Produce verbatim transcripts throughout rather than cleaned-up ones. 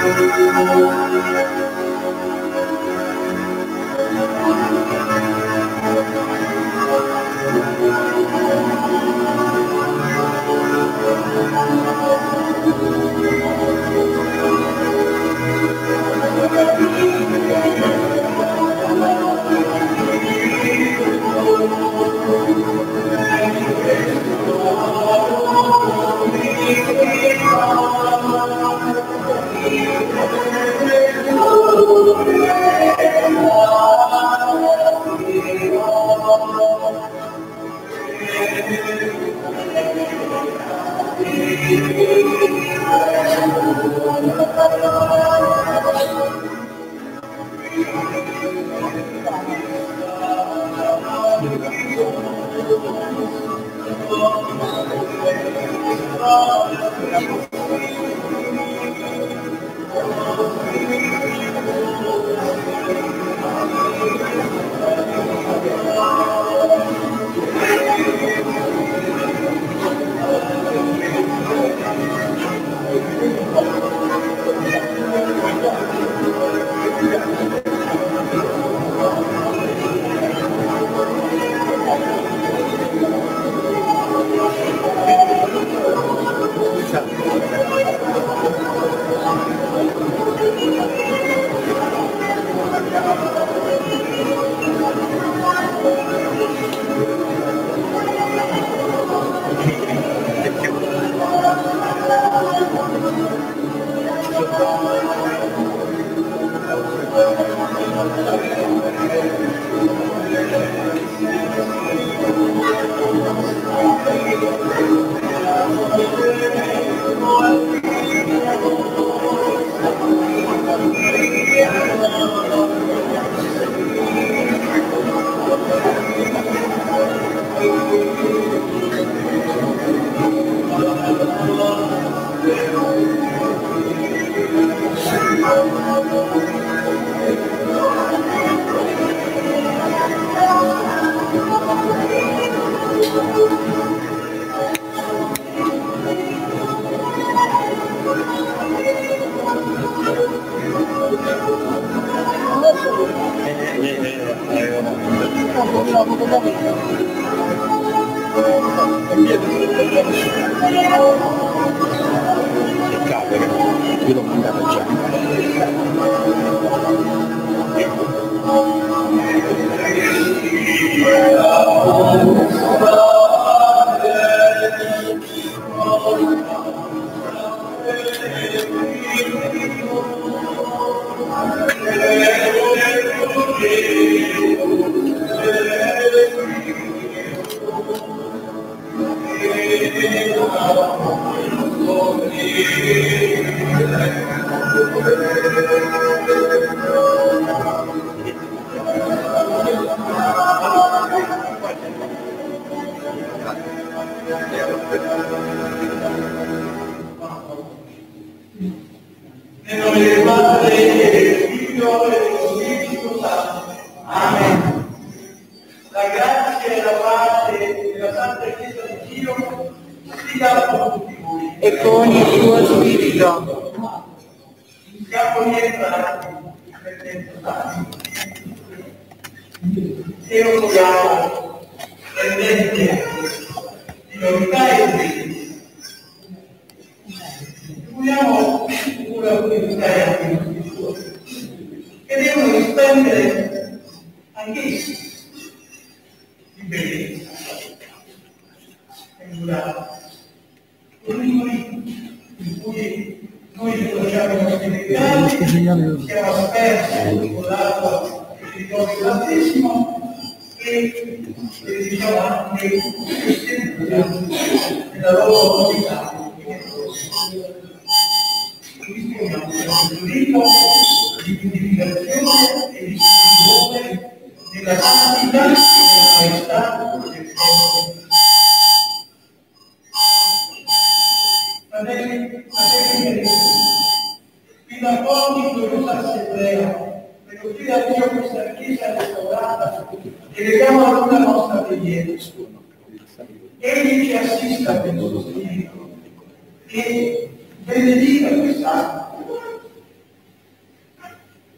e benedica quest'anno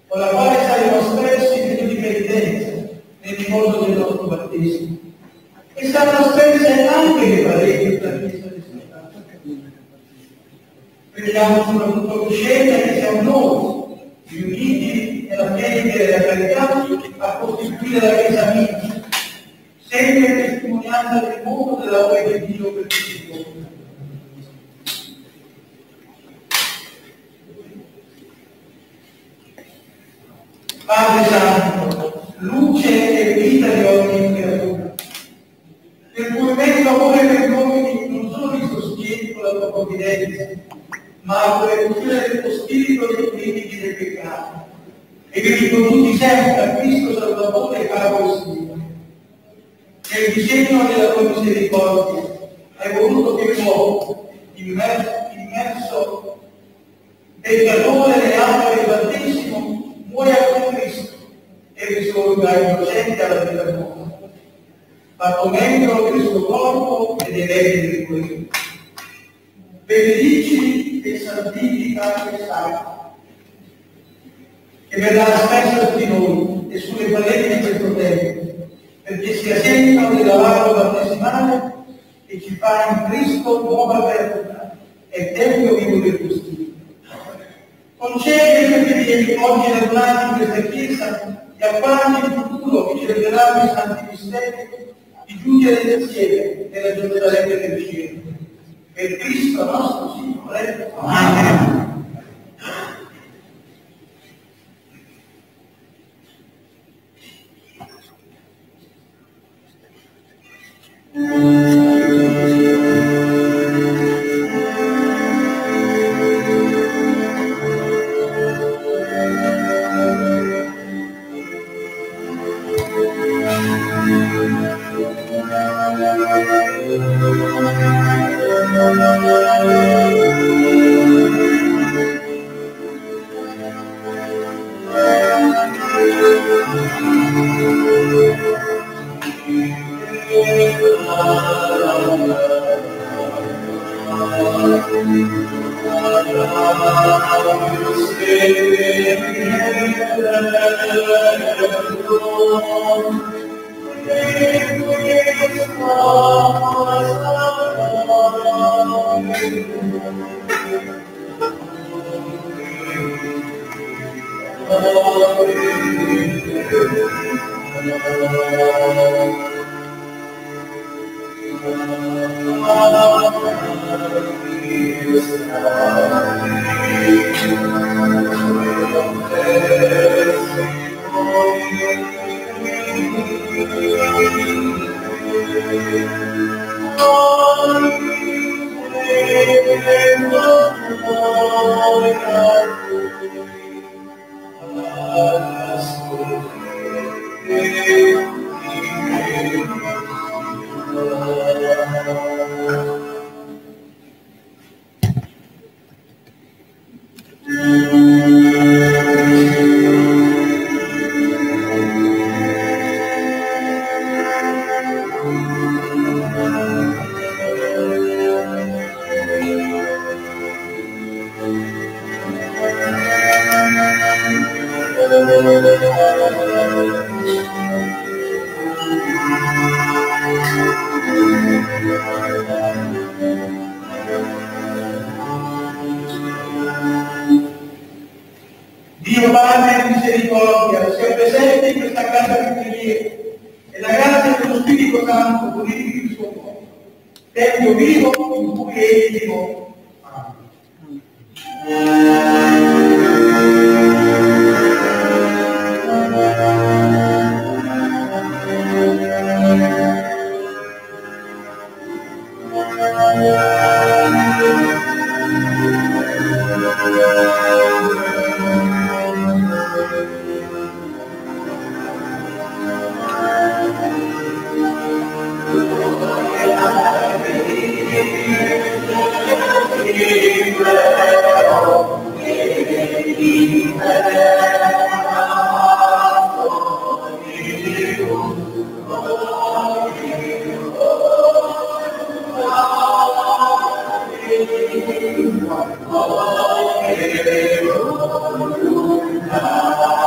con la quale saremo espressi in più di penitenza nel ricordo del nostro battesimo. E saranno espresse anche le pareti della Chiesa di Santa. Prendiamo soprattutto coscienza che siamo noi, riuniti nella fede della carità, a costituire la Chiesa amica, sempre testimonianza del mondo dell'amore di Dio per tutti i uomini. Padre Santo, luce e vita di ogni creatura, per cui mezzo amore per noi non solo li sostieni con la tua provvidenza, ma con l'emozione del tuo spirito dei limiti del peccato, e vi riconduci sempre a Cristo Salvatore e Capo e Signore. Nel disegno della tua misericordia hai voluto che l'uomo, immerso, immerso peccatore nelle acque del battesimo, muoia con Cristo e risorga innocente alla vita nuova, fatto membro del suo corpo e dei reti del cuore. Benedici e santifica e salva, che verrà spesso di noi e sulle pareti di questo tempo, perché sia segno del lavoro battesimale e ci fa in Cristo nuova creatura e tempio vivo del tuo Spirito. Concedi che vieni oggi radunati in questa Chiesa e appare il futuro che celebrerà i santi misteri di giungere insieme nella Gerusalemme del cielo. Per Cristo nostro Signore. Amen. Dio Padre di misericordia, sia presente in questa casa di preghiera e la grazia dello Spirito Santo purifichi il suo cuore, tempio vivo in cui egli dimora. Oh,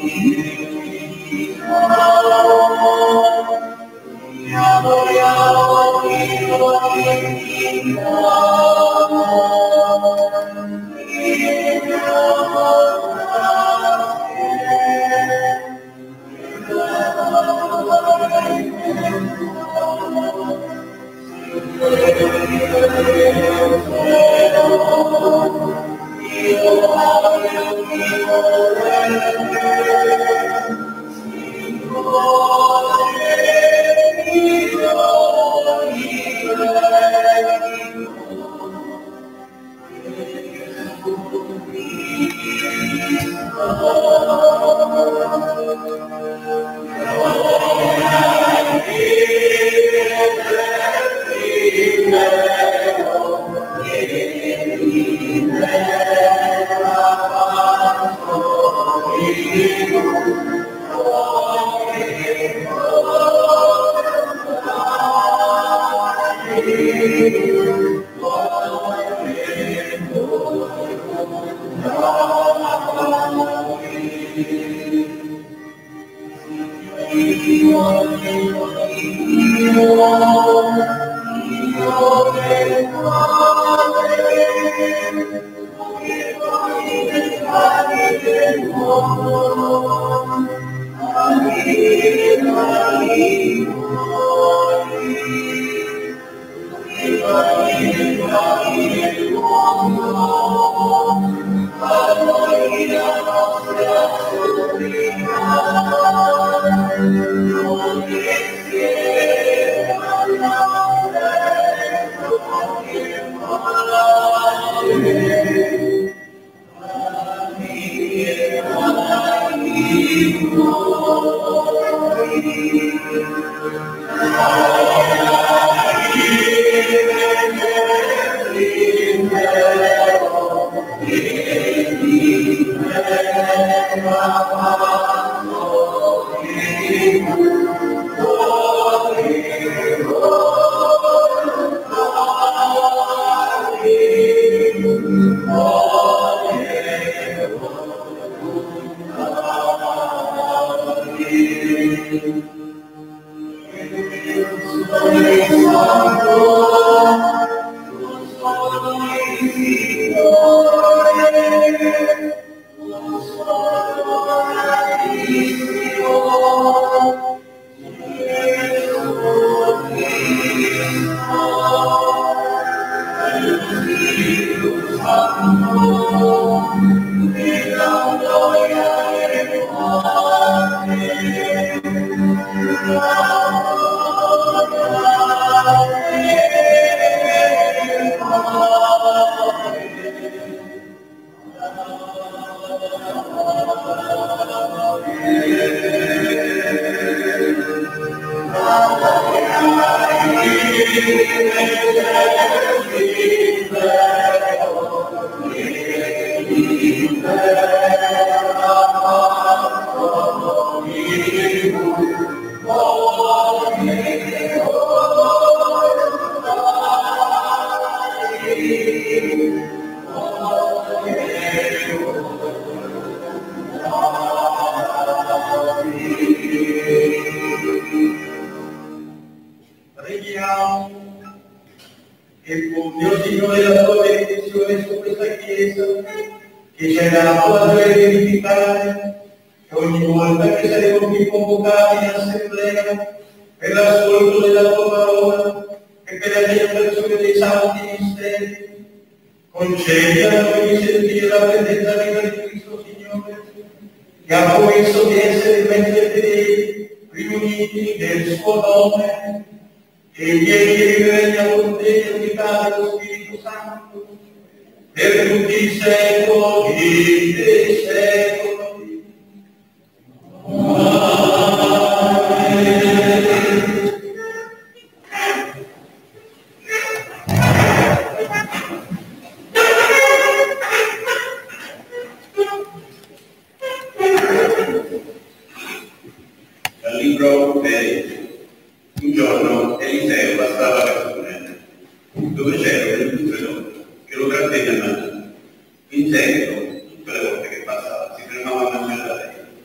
che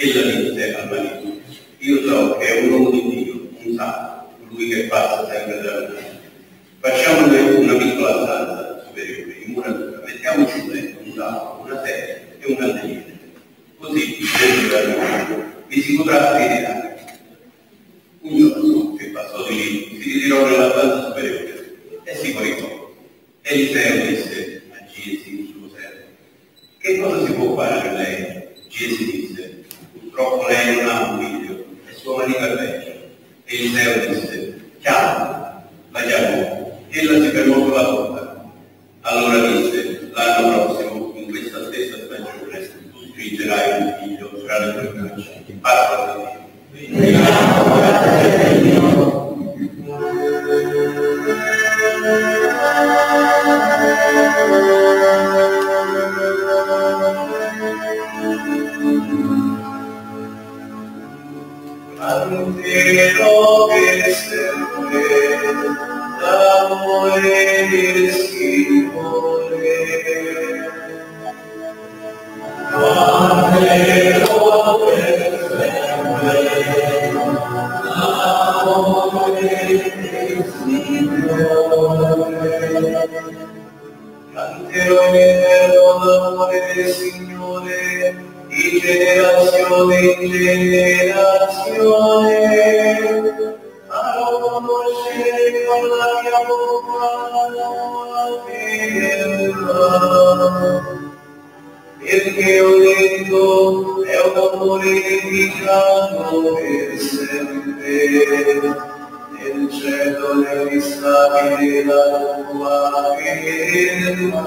ella disse al marito: io so che è un uomo di Dio, un santo, colui che passa sempre da noi. Facciamone una piccola stanza superiore, in muratura, mettiamoci un letto, un tavolo, una sedia e un candeliere. Così, dentro da noi, vi si potrà ritirare. Un giorno che passò di lì, si ritirò nella stanza superiore e si coricò. Eliseo disse a Giesi, suo servo: che cosa si può fare per lei? Giesi disse: purtroppo lei non ha un figlio e suo marito è vecchio. Eliseo disse: chiamala. La chiamò. Ella si fermò sulla porta. Allora disse: l'anno prossimo, in questa stessa stagione, tu stringerai un figlio fra le tue braccia. Parla di Dio. Antero che sempre l'amore del Signore. Antero che sempre l'amore del Signore. Canterò in eterno l'amore del Signore, di generazione in generazione, ma lo conoscere con la mia bocca la terra, perché ho detto è un amore dedicato per sempre, nel cielo negli stabili la tua firma.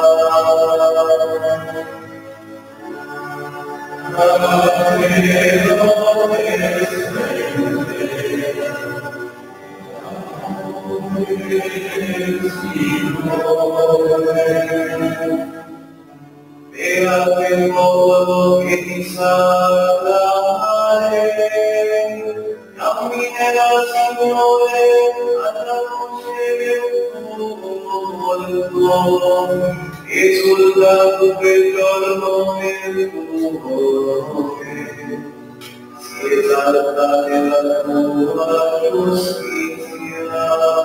Per quel modo che ti sa dare, camminerà Signore alla luce del tuo volto, e sul lato del giorno del tuo nome si esalta nella tua giustizia.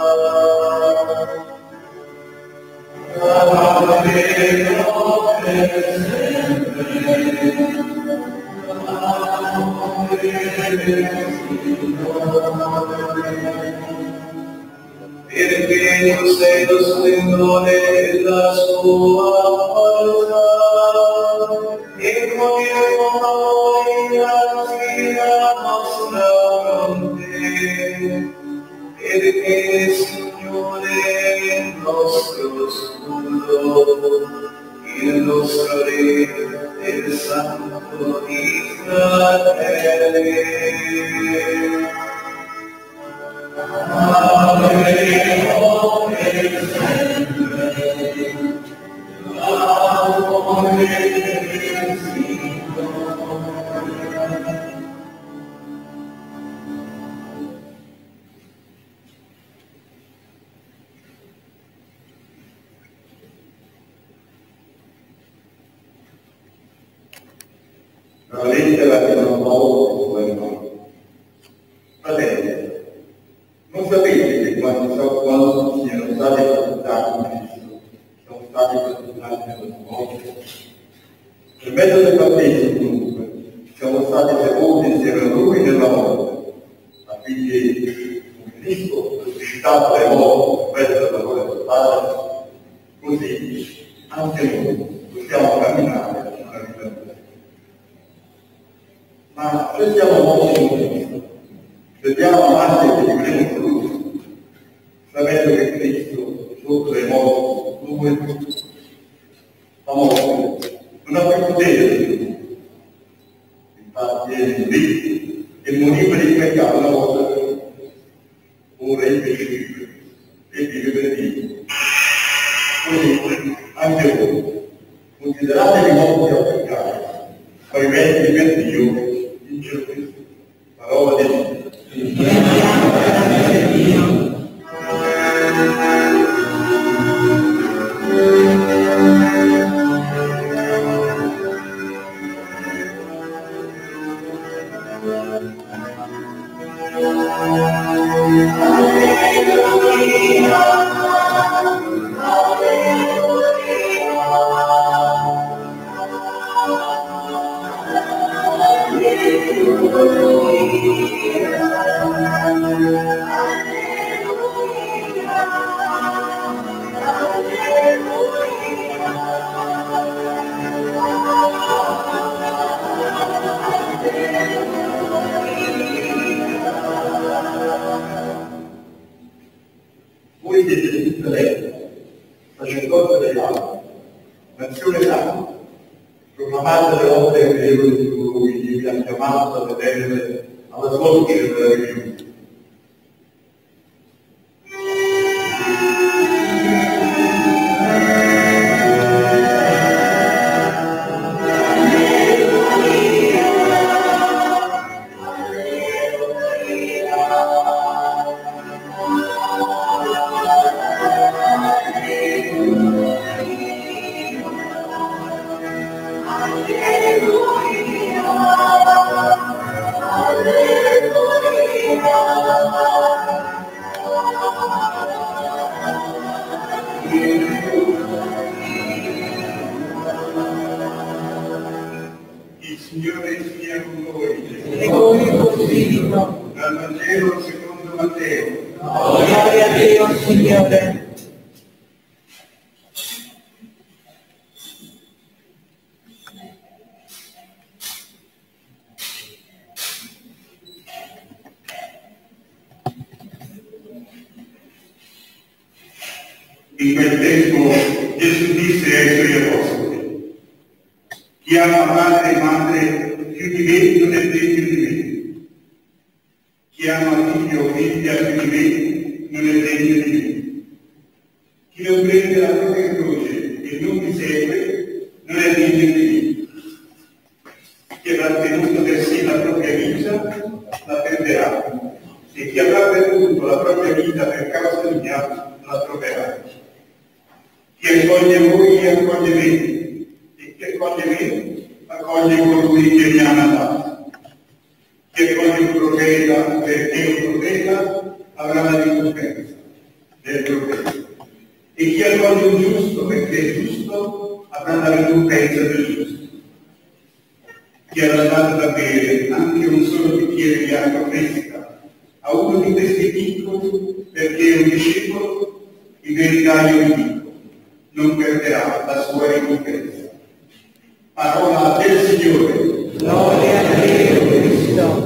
Amerò per sempre l'amore del Signore, perché tu sei lo splendore della sua forza, e con il tuo amore innalzi la nostra fronte, perché Signore è il nostro scudo, il nostro Re e il Santo Israele. Amerò per sempre l'amore del Signore. La lettera che non Paolo è noi. Fratelli, non sapete che quando, quando siano stati battezzati in Cristo, sono stati battezzati nello mondo? Per mezzo del battesimo, comunque, siamo stati sepolti insieme a Lui nella morte, affinché, come Cristo risuscitato dai morti per mezzo del lavoro del Padre, così anche noi possiamo camminare una vita nuova. Ma se siamo morti in Cristo, vediamo avanti che vivremo con Lui, sapendo che Cristo, sotto le morti, Lui è tutto. La morte non ha più potere su Lui. Infatti Egli morì e morì per il peccato una volta per tutti. Ora invece vive e vive per Dio. Così anche voi consideratevi morti al peccato, ma viventi per Dio in Gesù Cristo. Parola di Dio. Voi siete tutte lei, sacerdote dell'altro, nazione santa, proclamate le opere mirevoli di colui che vi ha chiamato da vedere alla sua luce della religione. Il Signore sia con voi. E con il tuo spirito. Dal Vangelo secondo Matteo. Gloria a Dio, Signore. In quel tempo Gesù disse ai suoi apostoli: chi ama padre e madre più di me non è degno di me. Chi ama figlio o figlia più di me non è degno di me. Chi non prende la propria croce e non mi segue non è degno di me. Chi avrà tenuto per sé la propria vita la perderà, e chi avrà perduto la propria vita per causa mia la troverà. Chi accoglie voi accoglie me, e chi accoglie me accoglie colui che mi ha mandato. Chi accoglie un profeta perché è un profeta avrà la ricompensa del profeta, e chi accoglie un giusto perché è giusto avrà la ricompensa del giusto. Chi ha dato da bere anche un solo bicchiere di acqua fresca a uno di questi piccoli perché è un discepolo, in verità io vi dico, non perderà la sua ricompensa. Parola del Signore. Gloria a Dio, Cristo.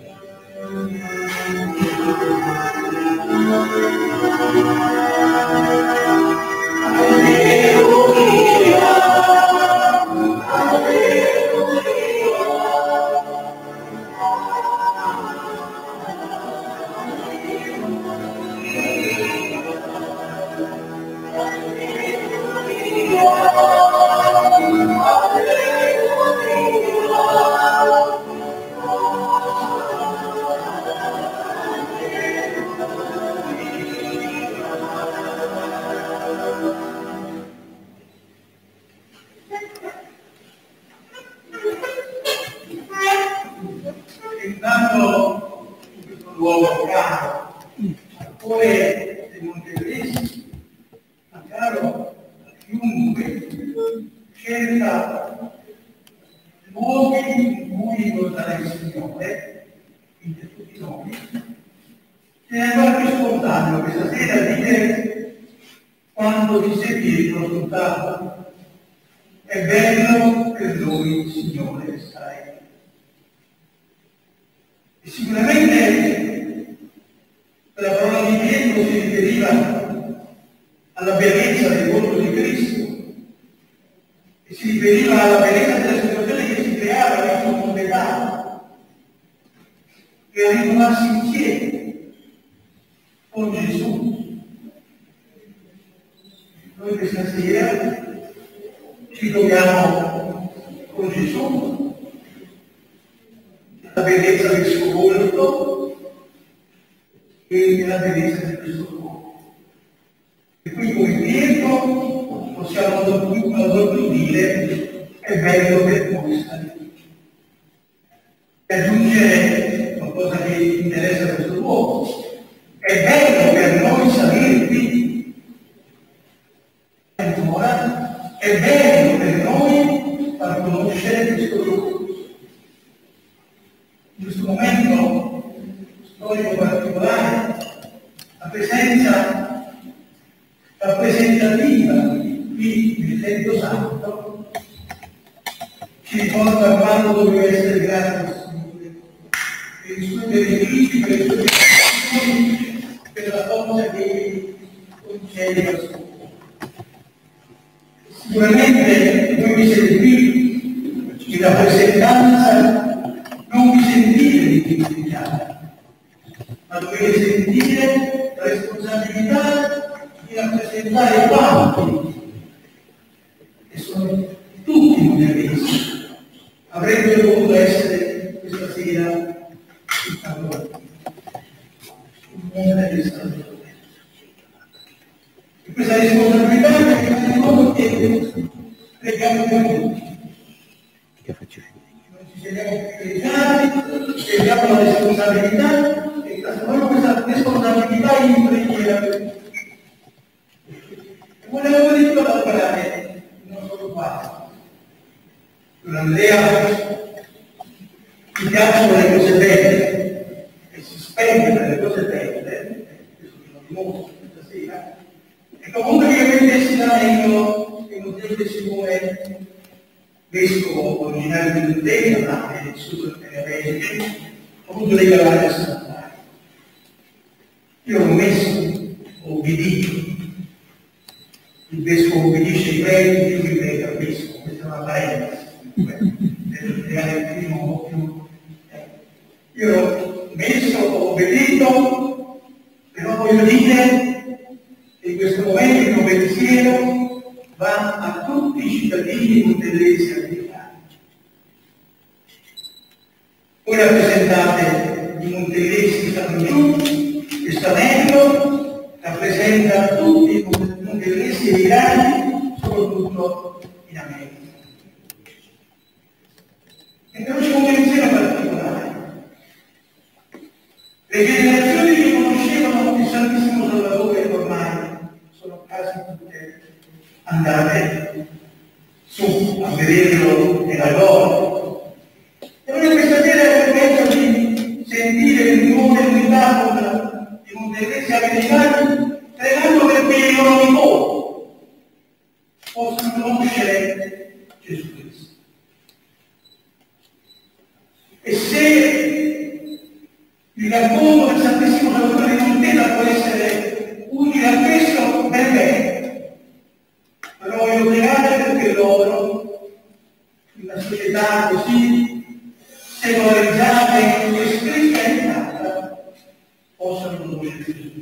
Entrando in questo luogo caro, al cuore di Montecristo, ma caro a chiunque cerca luoghi in cui incontrare il Signore, quindi tutti noi, è ancora più spontaneo questa sera dire quando ti senti prosciuttato. È bello per noi, Signore, stai. E sicuramente la parola di Pietro si riferiva alla bellezza del volto di Cristo e si riferiva alla bellezza della situazione che si creava nel suo conventato, che a ritrovarsi insieme con Gesù. Noi questa sera ci troviamo con Gesù, la bellezza del suo volto e la bellezza del suo cuore. E qui come Pietro possiamo ancora più dire è bello per noi stare qui. E aggiungere che interessa questo luogo. È bello per noi salire qui, ancora, è bello per noi far conoscere questo luogo. In questo momento storico particolare, la presenza rappresentativa qui del Tempio Santo ci ricorda quanto doveva essere grande al Signore per i suoi benefici, per i suoi benefici, per la forza che concede al suo cuore. Sicuramente voi vi siete qui in rappresentanza, non vi sentite di criticare, ma dovete sentire la responsabilità di rappresentare quanti, che sono tutti monellesi, avrebbero dovuto essere questa sera in favore. Un mondo di salute. E questa responsabilità è in modo che preghiamo per tutti. Che faccio? Ci siamo privilegiati, scegliamo la responsabilità e trasformiamo questa responsabilità in preghiera. E volevo dire da lavorare non solo qua. Per Andrea mi piacciono le cose belle e si spende per le cose belle, questo lo dimostro questa sera, e comunque che avete meglio che non deve Simone vescovo originario di Lutera, ma è vissuto nelle Americhe, ho voluto regalare a Sant'Aria. Io ho messo, ho obbedito, il vescovo obbedisce ai preti, io mi prego al vescovo, questa è una parentesi, per creare il primo più. Io ho messo, ho obbedito, però voglio dire che in questo momento il mio pensiero va a tutti i cittadini montellesi americani. Voi rappresentate i montellesi che stanno giù, questo anello rappresenta tutti i montellesi americani, soprattutto in America. E però c'è un pensiero particolare. Le generazioni che conoscevano il Santissimo Salvatore ormai sono quasi tutte andate su a vederlo nella gloria. E noi questa sera è il momento di sentire l'unione e l'unità con i montellesi americani, pregando perché i loro nipoti possano conoscere Gesù Cristo. E se il racconto del Santissimo Salvatore di Montella può essere utile a questo, ben bene. Però voglio pregare perché loro, in una società così secolarizzata e cristianizzata, possano conoscere Gesù.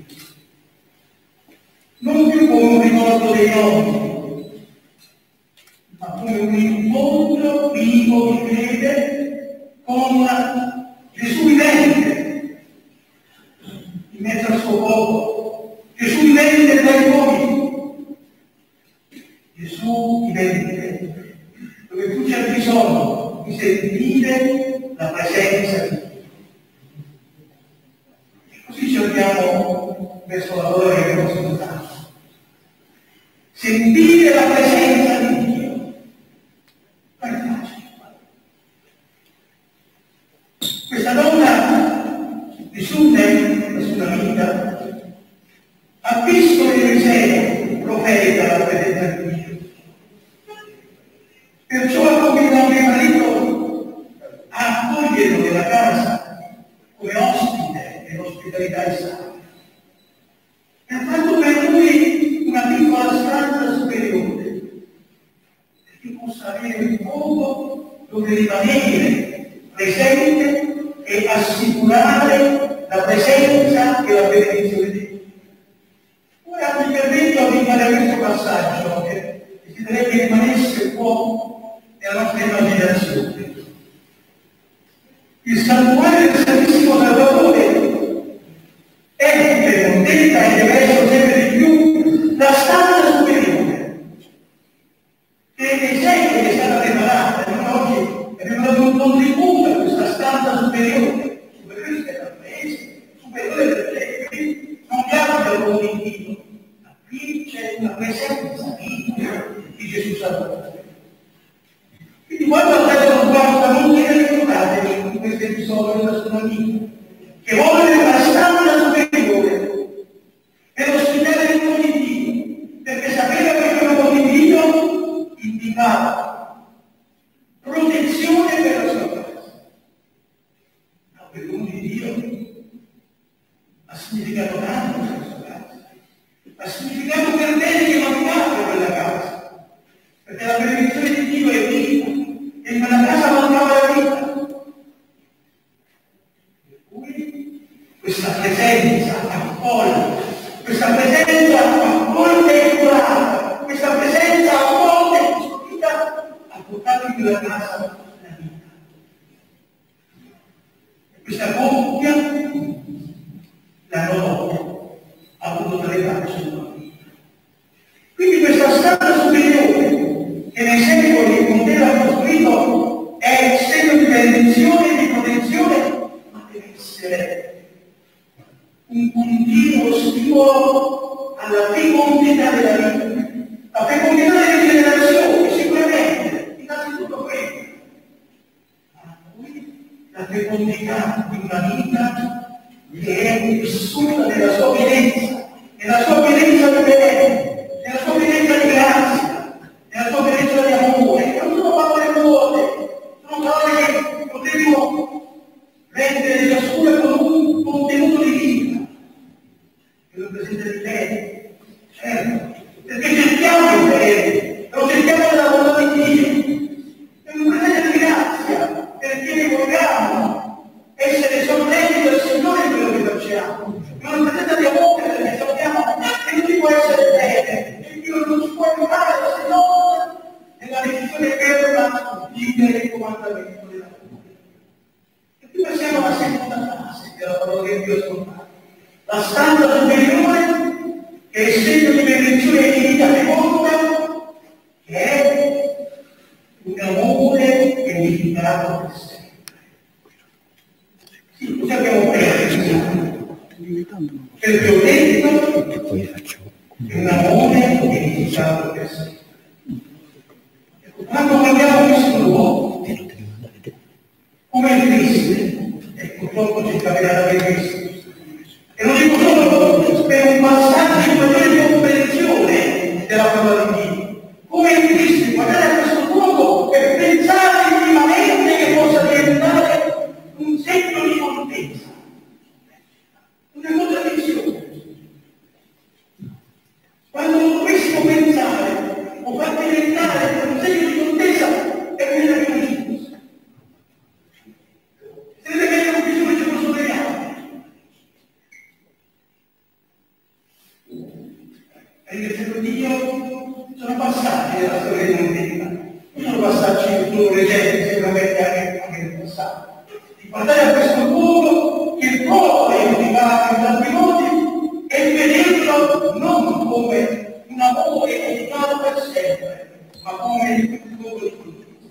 Non più come un ricordo dei nonni, ma come un incontro vivo di fede con Gesù vivente, in mezzo al suo popolo, Gesù vivente tra i uomini. Gesù vivente, dove tu c'è bisogno di sentire la presenza di Dio. E così ci abbiamo verso la gloria che abbiamo ascoltato. Sentire la presenza di Dio. Ma è facile. Questa donna di Sunne, la Sunamita, ha visto Eliseo, profeta, la presenza di Dio. Perciò ha convidato il marito a accoglierlo nella casa come ospite nell'ospitalità di Santa. E ha fatto per lui una piccola stanza superiore, perché possa avere un luogo dove rimanere presente e assicurare la presenza e la benedizione di Dio. Ora mi permetto di fare questo passaggio che desidererei che rimanesse un po' nella nostra immaginazione. Il santuario del Santissimo Salvatore è per Montella e deve essere sempre di più la stanza superiore, che è sempre è stata preparata. Noi oggi abbiamo dato un contributo a questa stanza superiore, per questo è la fede. astronomia, che vuole una stanza superiore per ospitare l'uomo di Dio, perché sapeva che l'uomo di Dio indicava protezione per la sua casa. Ma per l'uomo di Dio ha significato tanto per la sua casa, ha significato per bene che mancava quella casa, perché la benedizione di Dio è vita e in quella casa mancava la vita. Per cui questa presenza accolta, questa presenza accolta e curata, questa presenza accolta e custodita ha portato in quella casa la vita. E questa coppia, la notte, ha avuto tre facce sulla vita. Quindi questa stanza superiore, che nei secoli Montella ha costruito, è il segno di benedizione e di protezione, ma deve essere un continuo stimolo alla fecondità della vita, la fecondità delle generazioni, sicuramente, innanzitutto questo, ma poi la fecondità di una vita che è vissuta nella sua pienezza, nella sua pienezza di bene, nella sua pienezza di grazia, nella sua pienezza di amore. Non sono parole vuote, sono parole che potremmo rendere ciascuna con un contenuto di vita, che lo presenta di bene, certo, perché cerchiamo il bene, lo cerchiamo nella volontà di Dio, è un presente di grazia, perché ne vogliamo essere sorpresi dal Signore in quello che facciamo, è una presenta di amore, perché sappiamo che non ci può essere bene, e Dio non ci può aiutare da se non nella decisione ferma di vivere il comandamento della vita. E qui passiamo alla seconda fase della parola che Dio ha ascoltato. La stanza superiore, che è il segno di benedizione e di vita feconda, che è un amore edificato per sempre. Sì, così abbiamo preso, perché ho detto E poi faccio che un amore edificato per sempre. Quando abbiamo visto l'uomo come il Cristo, e purtroppo ci capirà da Cristo, e non dico solo per un passaggio di maggiore comprensione della parola di Dio, come il Cristo, guardare a questo luogo e pensare minimamente che possa diventare un segno di contezza, una contraddizione. Quando non dovessimo pensare o far diventare un segno di contezza, è quella che non ci fosse. Se vede che non bisogna ci posso pregare. E ringraziando Dio sono passati nella storia di Montella, non sono passati solo recenti, sicuramente anche, anche nel passato. Di guardare a questo luogo che il popolo è motivato in tanti modi e vederlo non come un amore edificato per sempre, ma come un luogo di contezza.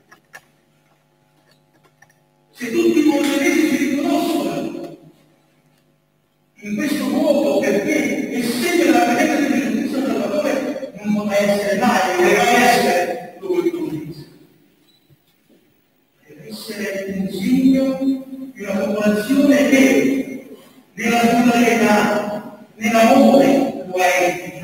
Se tutti i montellesi si riconoscono in questo luogo, perché essendo la presenza di Gesù Cristo Salvatore non potrà essere mai, non deve essere luogo di contezza. Deve essere un segno di una popolazione che nella solidarietà, nell'amore lo è edificato.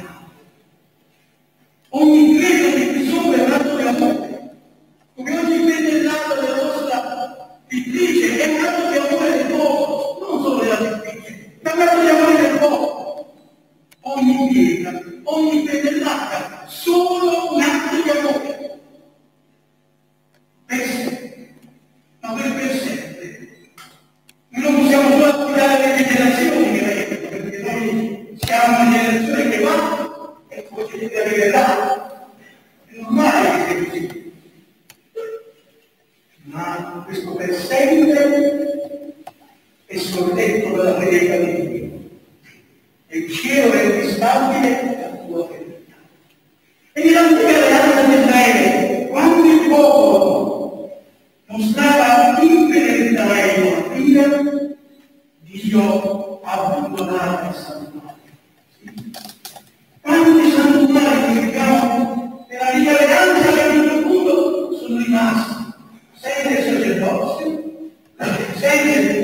Ogni credo che qui sopra è nato della morte, come ogni pennellato della nostra pittrice è un atto di amore del popolo, non solo della pittrice, ma un atto di amore del popolo. Ogni pietra, ogni pennellata, solo un atto di amore. Per sempre, ma per per sempre. Noi non possiamo solo affidare le generazioni, perché noi siamo una generazione che va e poi ci deve arrivare. È normale che sia così. Ma questo per sempre è sorretto dalla fedeltà di Dio. E il cielo è invistabile la tua fedeltà. E nell'antica alleanza di Israele, quando il popolo mostrava infedeltà alla fine, Dio abbandonava il santuario. Quanti santuari che vediamo nella alleanza che a un certo punto sono rimasti senza il sacerdozio, senza il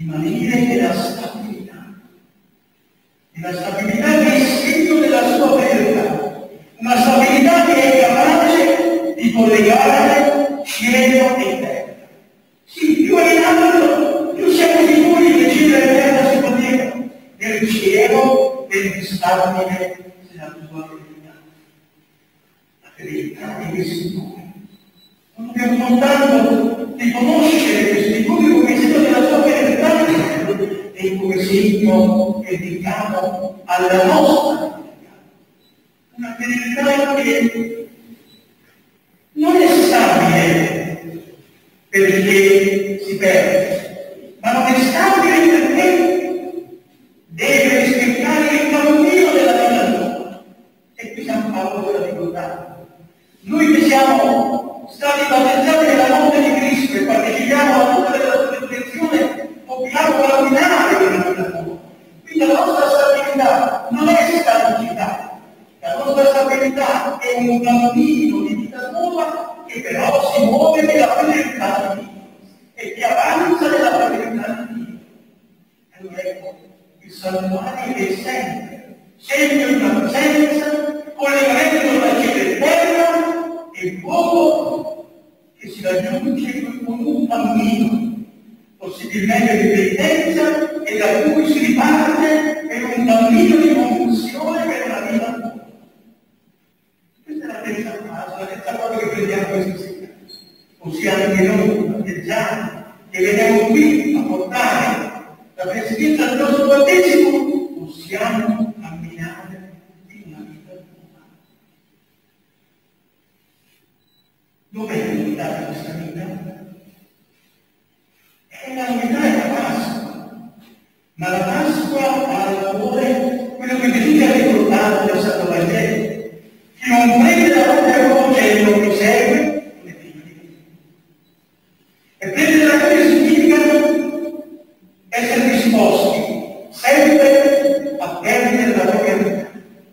rimanere nella stabilità, nella stabilità che è il segno della sua fedeltà, una stabilità che è capace di collegare cielo e terra. Sì, più è in alto, più siamo sicuri che cielo e terra si collegano. Nel cielo è stabile nella tua fedeltà. La fedeltà è il Signore. Non dobbiamo soltanto riconoscere questo Signore come segno della sua fedeltà e come segno che dedichiamo alla nostra fedeltà. Una fedeltà che non è stabile perché si perde, ma non è stabile perché deve rispettare il cammino della vita nostra. E qui San Paolo ce l'ha ricordato. Noi che siamo stati battezzati nella morte di Cristo e partecipiamo a tutta la sua resurrezione, dobbiamo camminare nella vita nostra. Quindi la nostra stabilità non è staticità, la nostra stabilità è un cammino di vita nuova che però si muove nella fedeltà di Dio e che avanza nella fedeltà di Dio. E allora ecco, il santuario è sempre, sempre una presenza, collegamento tra cielo e terra e il luogo che si raggiunge con un cammino, possibilmente di penitenza e da cui si riparte per un cammino di confusione per una vita nuova. Questa è la terza fase, la terza cosa che prendiamo questa sera. Ossia anche noi, battezzati, che veniamo qui a portare la presenza del nostro battesimo, possiamo camminare in una vita nuova. Dov'è l'unità di questa vita? E la novità è la Pasqua, ma la Pasqua ha al cuore quello che Gesù ha ricordato nel Santo Vangelo, che non prende la propria croce e non mi segue, non è figlio di Dio. E prendere la croce significa essere disposti sempre a perdere la propria vita.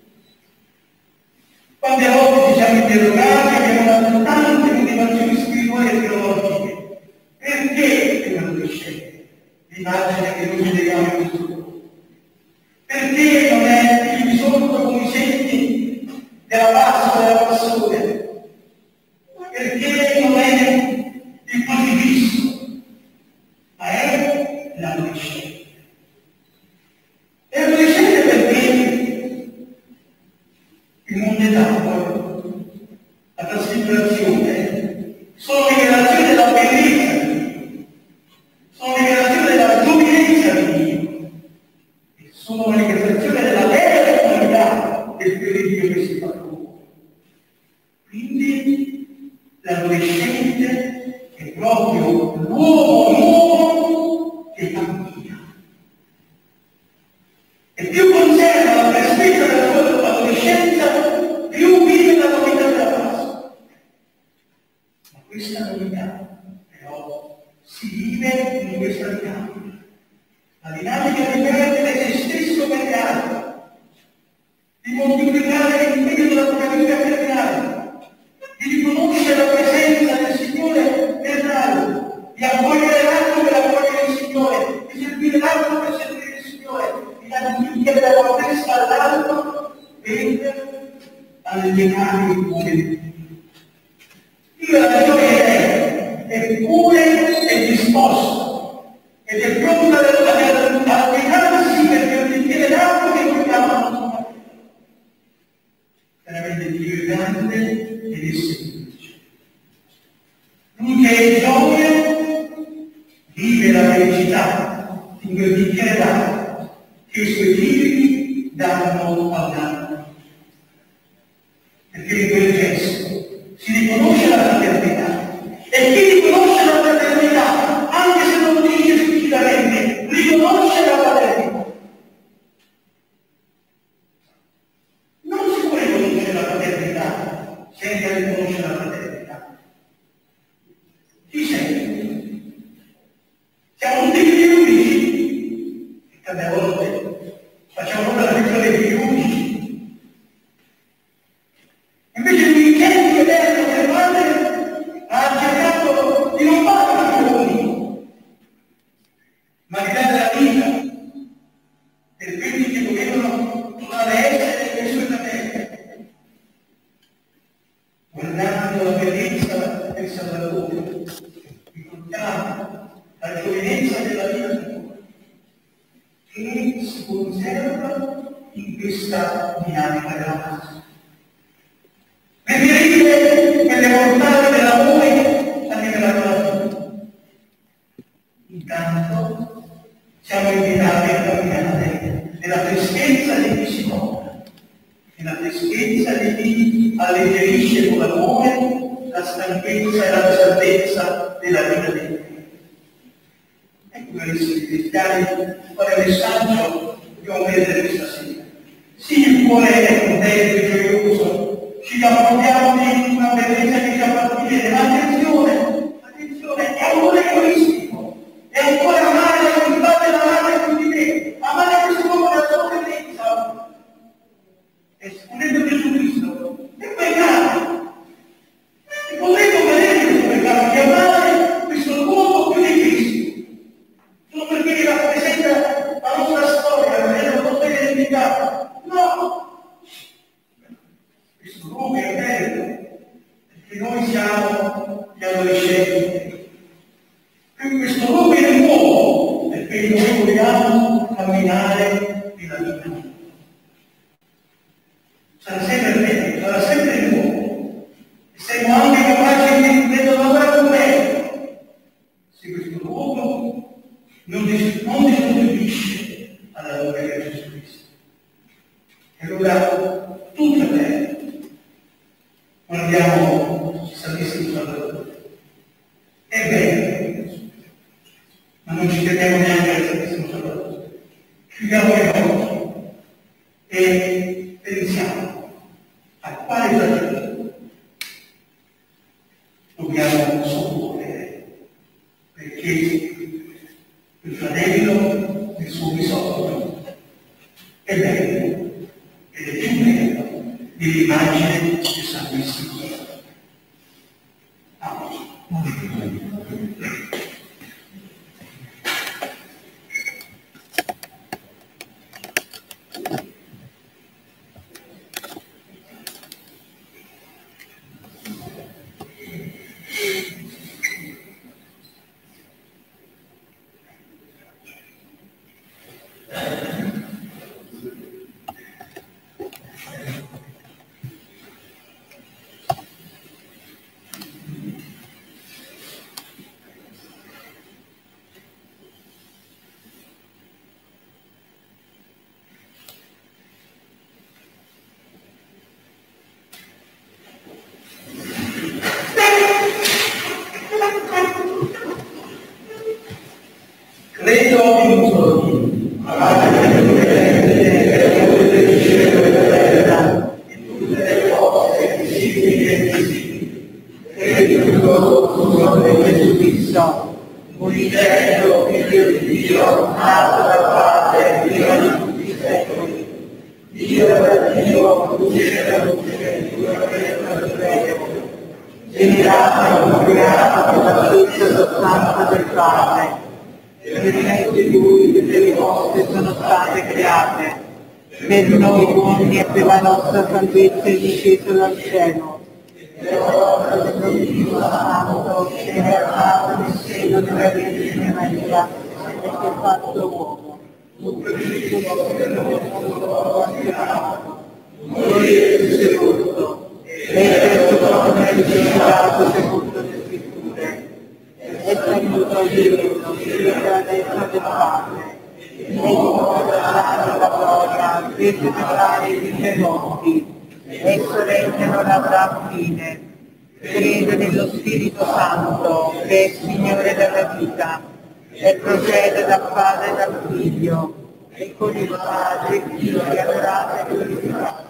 Quante volte ci siamo interrogati, abbiamo dato tante motivazioni spirituali e teologiche. Perché non riesce l'immagine che noi vediamo in questo mondo? Perché non è il risolto come i segni della Pasqua e della Passione? Perché non è il crocifisso, ma è l'adolescente. È l'adolescente perché il mondo è d'acqua, la trasfigurazione, sono rivelazioni della bellezza di Dio, sono rivelazioni della giovinezza di Dio, e sono manifestazione della vera qualità del figlio di Dio che si fa l'uomo. Quindi l'adolescente è proprio l'uomo nuovo che cammina. E più conserva la freschezza della sua adolescenza, più vive la novità della Pasqua. Ma questa novità, però, si vive in questa dinamica. La dinamica di perdere se stesso per gli altri, di moltiplicare l'impegno della propria vita per gli altri, di riconoscere la presenza del Signore nell'altro, di accogliere l'altro per accogliere il Signore, di servire l'altro per servire il Signore, di dare dare la testa all'altro per allenare il cuore di Dio. Dio la gioia è, è pure e disposto ed è pronta ad allenarsi perché ottiene l'altro che noi chiamano veramente Dio è grande ed è semplice. Lui che è gioia vive la felicità in quel bicchiere d'acqua che i suoi figli danno all'altro. Perché in quel gesto si riconosce la fraternità. E chi riconosce la fraternità, anche se non lo dice esplicitamente, riconosce la fraternità. Non si può riconoscere la fraternità senza riconoscere la fraternità. Chi sei? Siamo tutti figli unici. E tante volte facciamo la figura dei figli unici. Invece l'inchiesta eterno del Padre ha cercato di non fare un figlio unico, ma di dare si conserva in questa dinamica della pace. Le ferite e le volontà dell'amore hanno rivelato la vita. Intanto siamo invitati a camminare nella freschezza di chi si muove, nella freschezza di chi alleggerisce con l'amore la stanchezza e la pesantezza della vita dei Dio. Ecco, carissimi cristiani, quale messaggio dobbiamo prendere questa sera. Sì, il cuore è contento e gioioso, ci appropriamo di una bellezza che ci appartiene, ma attenzione, attenzione, è un cuore egoistico, è un cuore amare la comunità della madre più di me, amare questo uomo nella sua bellezza, esponendo Gesù Cristo, è peccato. E potremmo vedere questo peccato, di amare questo uomo più di Cristo, solo perché rappresenta la nostra storia, la nostra identità. No! Questo uomo è bello, perché noi siamo gli adolescenti. E questo uomo è nuovo, perché noi vogliamo camminare nella vita. Sarà sempre bello, sarà sempre nuovo. Siamo anche capaci di lavorare con me. Se questo uomo non distribuisce alla gloria di Gesù Cristo. E allora tutto è bello. Guardiamo il Santissimo Salvatore. È bello, ma non ci crediamo neanche al Santissimo Salvatore. Chiudiamo gli occhi e pensiamo a quale saggio dobbiamo soccorrere, perché il fratello nel suo bisogno è bello ed è più bello dell'immagine del Santissimo. Amen. Credo in un solo Dio, in tutte le cose visibili e invisibili. Credo in un solo Signore Gesù Cristo, unigenito Figlio di Dio, nato dal Padre, Dio di tutti i secoli. Dio da Dio, luce da luce, Dio da Dio, generato e creato per la stessa sostanza del Padre. Per mezzo di Lui tutte le cose sono state create. Per noi uomini e per la nostra salvezza è disceso dal cielo. Per opera dello Spirito Santo è entrato nel seno della Vergine Maria e si è fatto uomo. Morire e sepolto. E il terzo giorno è risuscitato sepolto nelle scritture. È venuto al cielo, siede alla destra del Padre, e di nuovo verrà nella gloria, per giudicare i viventi. Esso regna non avrà fine. Credo nello Spirito Santo, che è Signore della vita, e procede dal Padre e dal Figlio, e con il Padre e Dio è adorato e glorificato.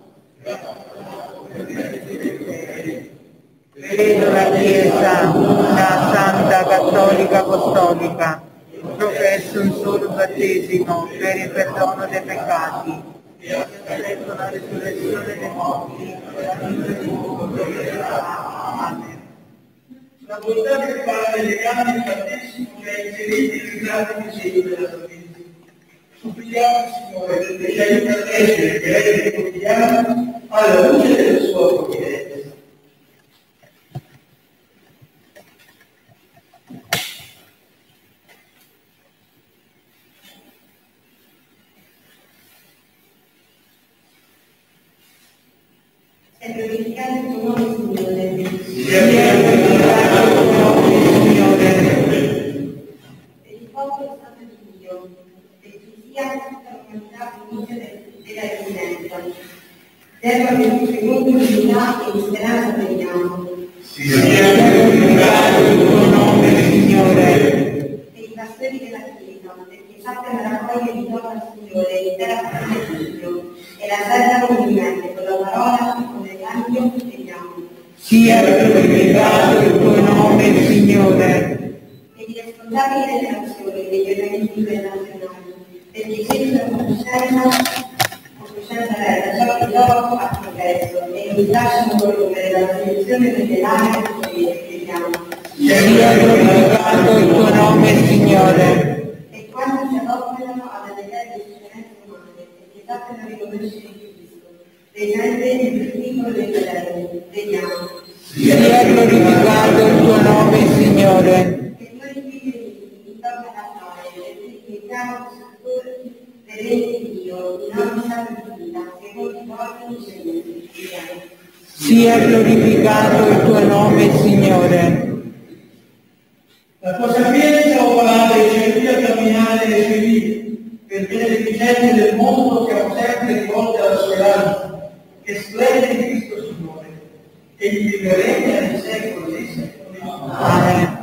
Credo la Chiesa, una santa, cattolica, apostolica, professo un solo battesimo per il perdono dei peccati, e aspetto la risurrezione dei morti e la vita di Dio. Amen. La volontà del Padre legata il battesimo che ha inserito i grandi disegni della salvezza. Supplichiamo il Signore perché ci aiuti a leggere e leggere quotidiano alla luce della sua provvidenza. Sia glorificato il tuo nome, Signore. Sia glorificato il tuo nome, Signore. Per il popolo santo di Dio, per chi sia tutta l'umanità l'inizio della residenza. Serva per il secondo l'unità e di speranza preghiamo. Sia glorificato il tuo nome, Signore. Per i pastori della Chiesa, perché sappiano raccogliere intorno al Signore l'intera famiglia di Dio e la servano umilmente con la parola e con l'Evangelio preghiamo. Sia glorificato il tuo nome, Signore. Per i responsabili delle nazioni e degli organismi internazionali, perché cercano conoscenza conoscenza retta ciò che loro ha progresso e non lasciano corrompere dalla selezione medievale e preghiamo. Sia glorificato il tuo nome, Signore. E quando si adoperano ad adeguare le sofferenze umane e che sappiano riconoscere Cristo, presente nel più piccolo dei fratelli, preghiamo. Sia glorificato il tuo nome, Signore. Che noi figli intorno alla storia, e che siamo costruttori del regno di Dio, in ogni stato di vita, secondo i vostri insegnamenti. Preghiamo. Sia glorificato il tuo nome, Signore. La tua sapienza operata ci aiuti a camminare le sue vie, per beneficenza del mondo siamo sempre rivolti alla speranza, che splende in Cristo Signore, e gli vivremo nei secoli dei secoli. Amen.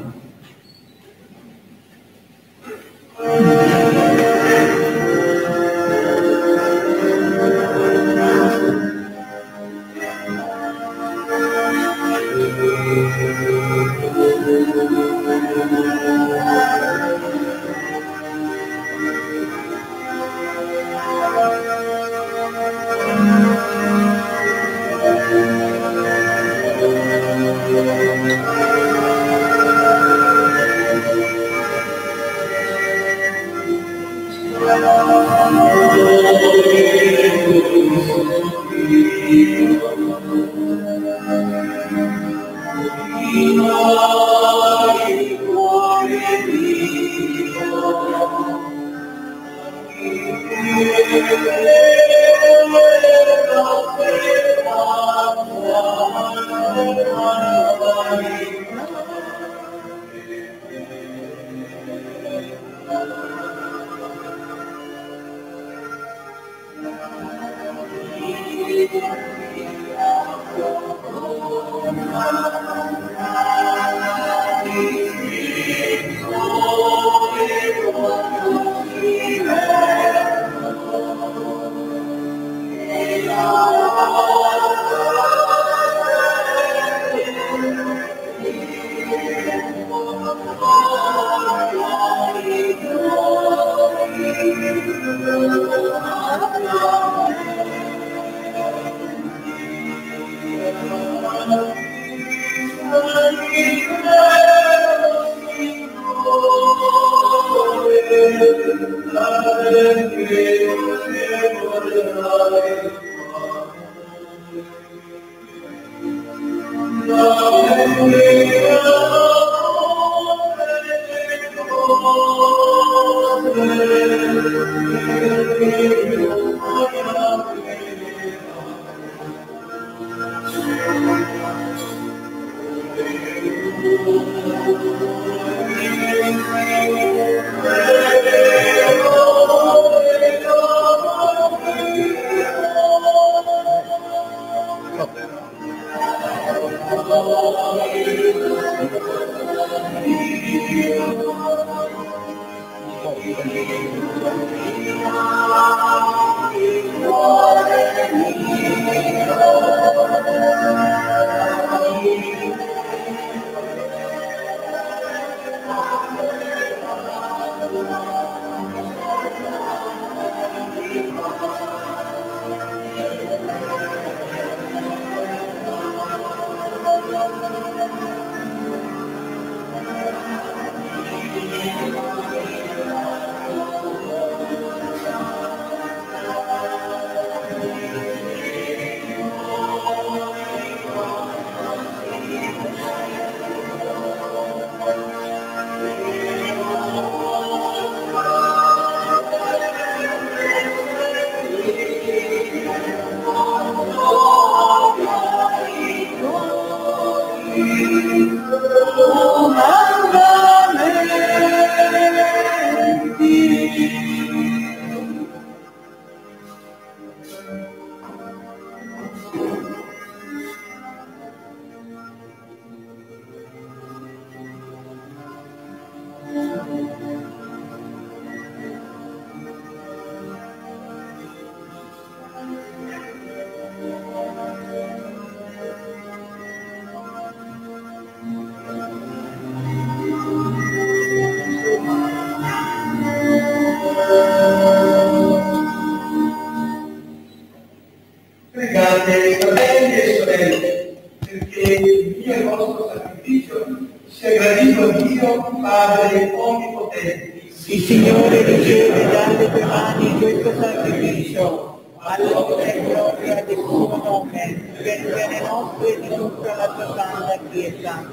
Pregate, fratelli e sorelle, perché il mio e il vostro sacrificio sia gradito a Dio, Padre Onnipotente. Il Signore riceve dalle tue mani questo sacrificio, alla lode e gloria del suo nome, per il bene nostro e di tutta la tua santa Chiesa.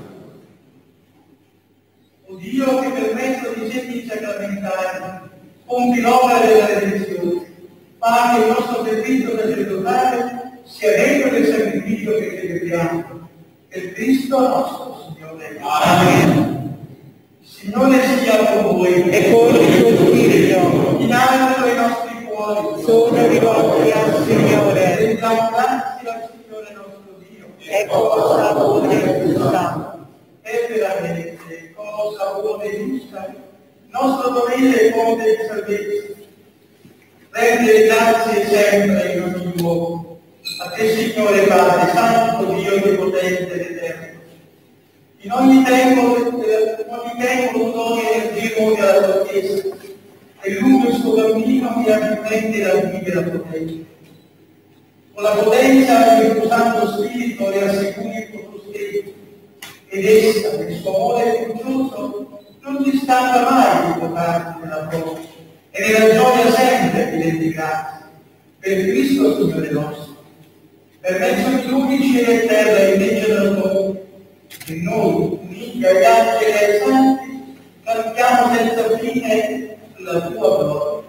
O Dio, che per mezzo di segni sacramentali compi l'opera della redenzione, fa che il nostro servizio sacerdotale sia regno del sacrificio che celebriamo. Per Cristo nostro Signore. Amen. Il Signore sia con voi. E con il tuo spirito. In alto i nostri cuori Sono rivolti al Signore. rendiamo grazie al Signore nostro Dio. È cosa buona e giusta. È veramente cosa buona e giusta, nostro dovere e fonte di salvezza. Rendere grazie sempre in ogni luogo. A te, Signore Padre, Santo Dio Onnipotente ed Eterno. In ogni tempo, in ogni tempo tu doni energia nuove alla tua Chiesa e lungo il suo cammino mirabilmente la guidi e la proteggi. Con la potenza del tuo Santo Spirito le rassicuri il tuo sostegno ed essa, nel suo amore fiducioso, non ti stanca mai di tocarti nella croce e nella gioia sempre di dirti grazie. Per Cristo, Signore nostro, per mezzo di l'unici e eterna e invece del mondo, che noi, uniti agli angeli e ai santi, cantiamo senza fine la tua gloria.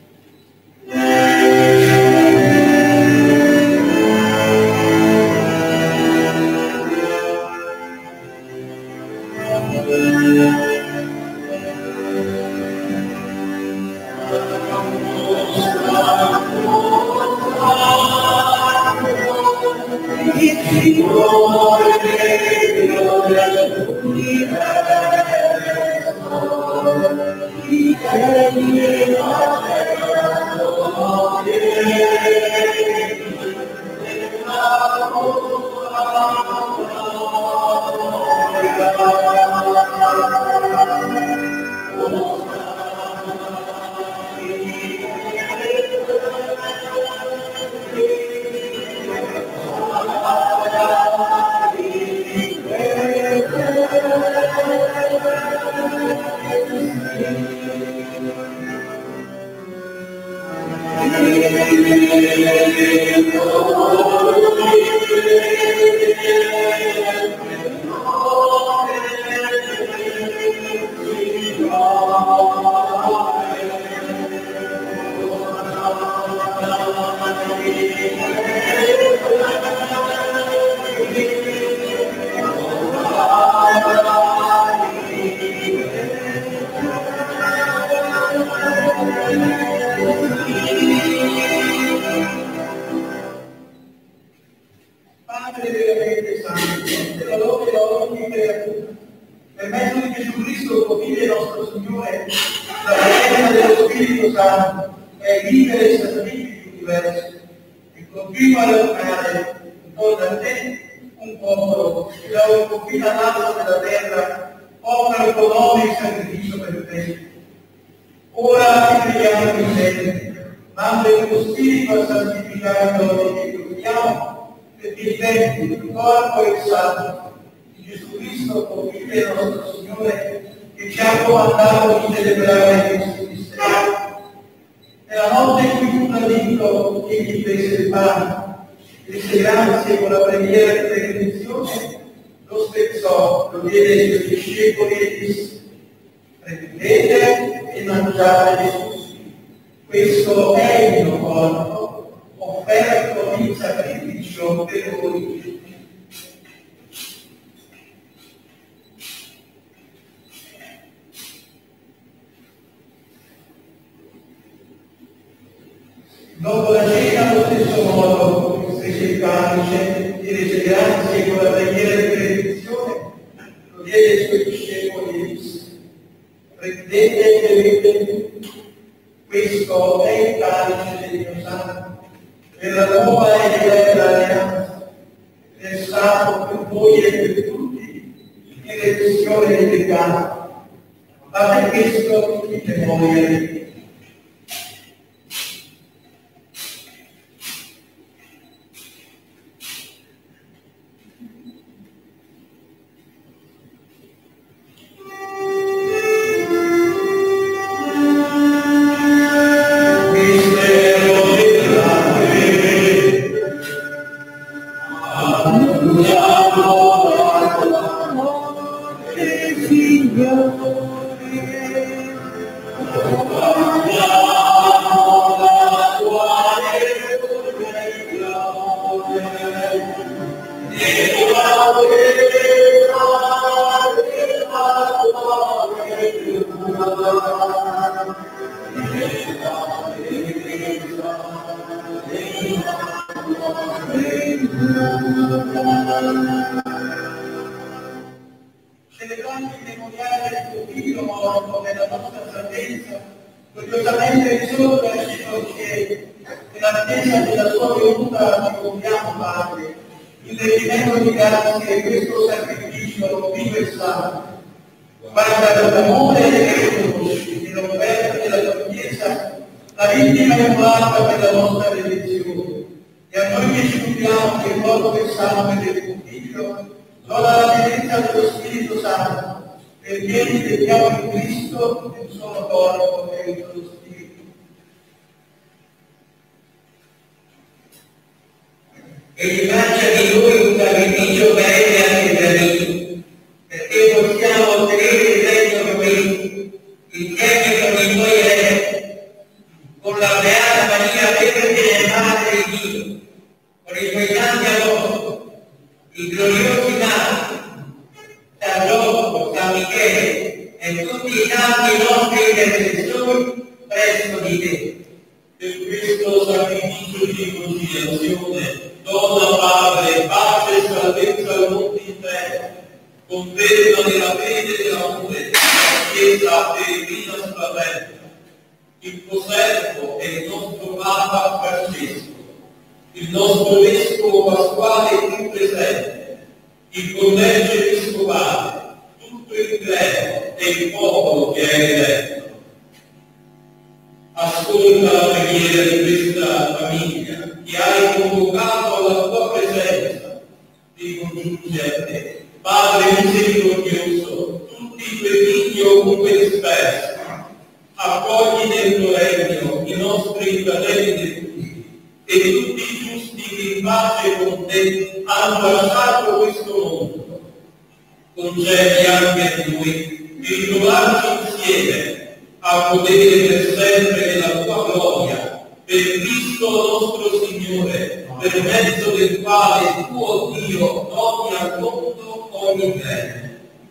Padre veramente santo, della lode a ogni creatura, per mezzo di Gesù Cristo, tuo Figlio e nostro Signore, la presenza dello Spirito Santo, è libera e sacrificio l'universo, e continua a radunare intorno a te un popolo che da un confine all'altro della terra offre il tuo nome in sacrificio perfetto. Ora ti preghiamo di sempre, manda il tuo Spirito a santificare noi che ti chiediamo, perché diventi il corpo e il sangue di Gesù Cristo, tuo Figlio e nostro Signore, che ci ha comandato di celebrare questo mistero. Nella notte in cui fu tradito, egli prese il pane, rese grazie con la preghiera di benedizione, lo spezzò, lo diede ai suoi discepoli e disse: prendete e mangiate tutti, questo è il mio corpo, offerto in sacrificio per voi. Dopo la cena, allo stesso modo, fece il calice e rese grazie con la preghiera di benedizione, lo diede ai suoi discepoli e disse: prendete e bevete, questo è il calice del mio sangue, per la nuova e eterna alleanza, versato per voi e per tutti in redenzione dei peccati. Fate questo in memoria di me. Celebrando il memoriale del suo figlio morto nella nostra salvezza, gloriosamente risorto al cielo del cielo, nell'attesa della sua venuta ti confiamo, Padre, in rendimento di grazie questo sacrificio vivo e santo. Guarda l'amore che conosci, nell'offerta della tua Chiesa, la vittima immolata per la nostra redenzione. E a noi che ci confiamo che il corpo e sangue del tuo figlio dona la pienezza dello Spirito Santo, perché ci vediamo in Cristo un solo corpo e un solo Spirito. E gli faccia di lui un sacrificio bello e anche gradito, perché possiamo ottenere il regno promessi, il premio che noi è con la Beata Maria Vergine Madre di Dio, con i suoi tanti apostoli, i gloriosi nati, San Rocco, San Michele e tutti i tanti nostri intercessori presso di te. Per questo sacrificio di riconciliazione, dona Padre, pace e salvezza al mondo intero, conferma nella fede e nell'amore la Chiesa peregrina sulla terra, il tuo servo è il nostro Papa Francesco, il nostro Vescovo Pasquale qui presente, il collegio episcopale, tutto il clero e il popolo che è eletto. Ascolta la preghiera di questa famiglia che hai convocato alla tua presenza, ti congiunge a te. Padre misericordioso, tutti i tuoi figli ovunque dispersi, accogli nel tuo regno i nostri fratelli defunti e tutti i giusti che in pace con te hanno lasciato questo mondo. Concedi anche a noi di ritrovarci insieme a godere per sempre della tua gloria, per Cristo nostro Signore, per mezzo del quale tuo Dio doni al mondo ogni bene.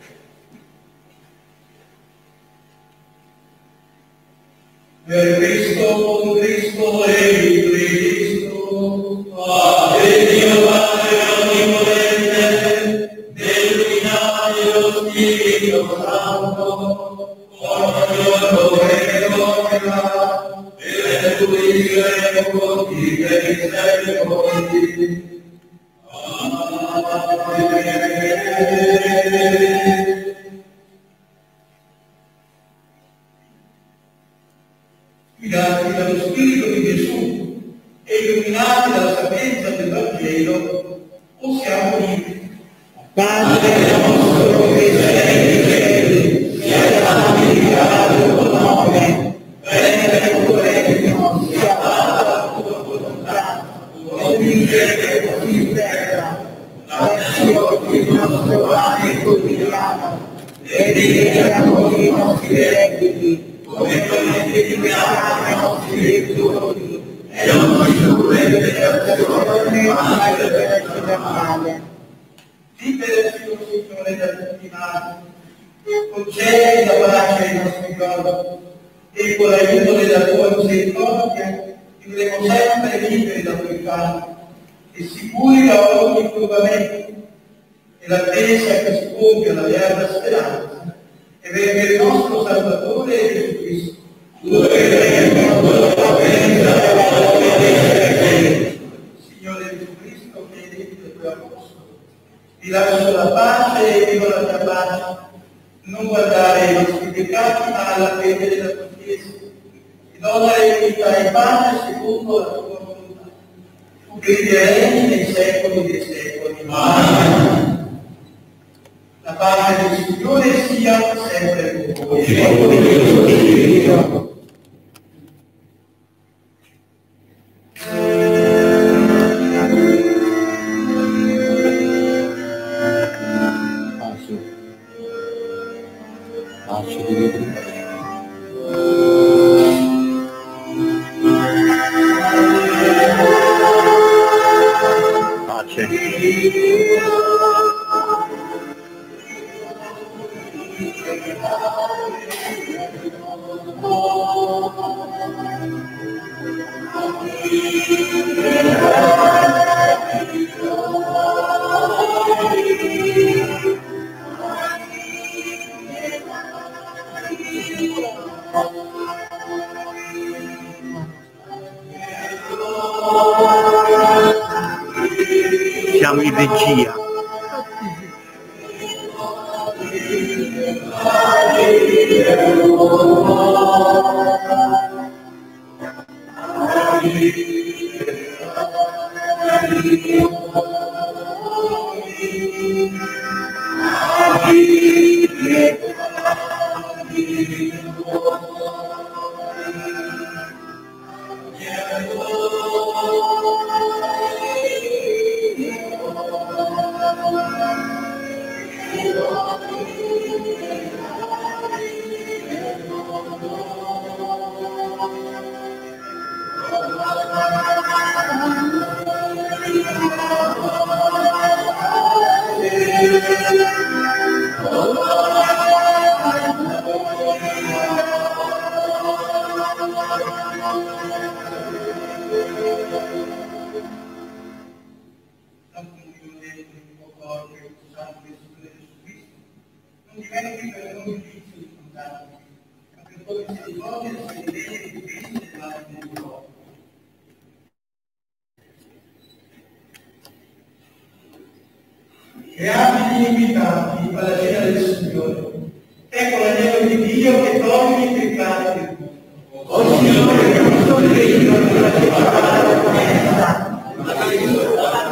Per Cristo, con Cristo e in Cristo, Padre Dio Padre onnipotente, nell'unità dello Spirito Santo, ogni onore e gloria, per lui che conti per i secoli. Amen. guidati dallo Spirito di Gesù e illuminati dalla sapienza del Vangelo, possiamo dire: Padre nostro che sei nei cieli, sia santificato il tuo nome, venga il tuo regno, sia fatta la tua volontà, come in cielo così in terra. Dacci oggi il nostro pane quotidiano, e rimetti a noi i nostri debiti, come noi redimiamo ai nostri debitori, e non ci indurre in tentazione, ma liberaci dal male. Liberaci, o Signore, da tutti i mali, concedi la pace ai nostri corpi, e con l'aiuto della tua misericordia vivremo sempre liberi da quei canti e sicuri da ogni turbamento, e l'attesa che si compia la beata speranza e venga il nostro Salvatore Gesù Cristo. Signore Gesù Cristo, che hai detto ai tuoi apostoli, vi lascio la pace e vivo la tua pace, non guardare i nostri peccati ma alla fede della tua Chiesa, e donnare vita e pace secondo la tua volontà. Tu che regni nei secoli dei secoli. Amen. La pace del Signore sia sempre con voi. Pace di Dio. Siamo in regia. E abili invitati alla cena del Signore. Ecco l'agnello di Dio che toglie i peccati del mondo. O Signore, che non sono degno di partecipare alla promessa, ma che io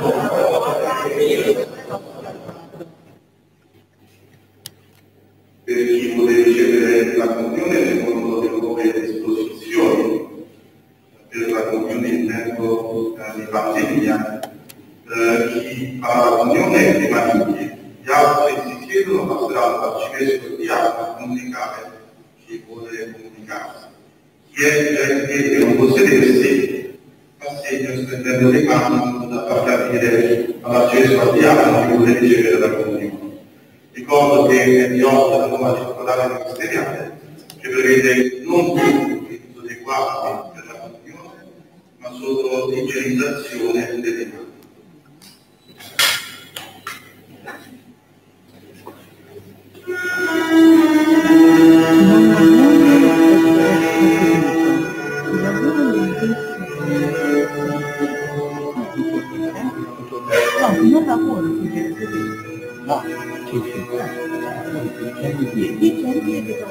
per chi vuole ricevere la comunione secondo le nuove disposizioni, per la comunione in tempo eh, di pandemia, eh, chi fa la comunione rimane, gli altri si siedono, passeranno l'arcivescovo e diavolo a comunicare chi vuole comunicarsi. Chi è che non può sedersi, fa segno stendendo le mani in modo da far capire all'arcivescovo e al diavolo chi vuole ricevere la comunione. Ricordo che è di oggi la nuova circolare ministeriale che prevede non più l'utilizzo dei guanti per la comunione, ma solo l'igienizzazione delle mani. No, non lavoro, no, Sì, sì. chi c'è lì che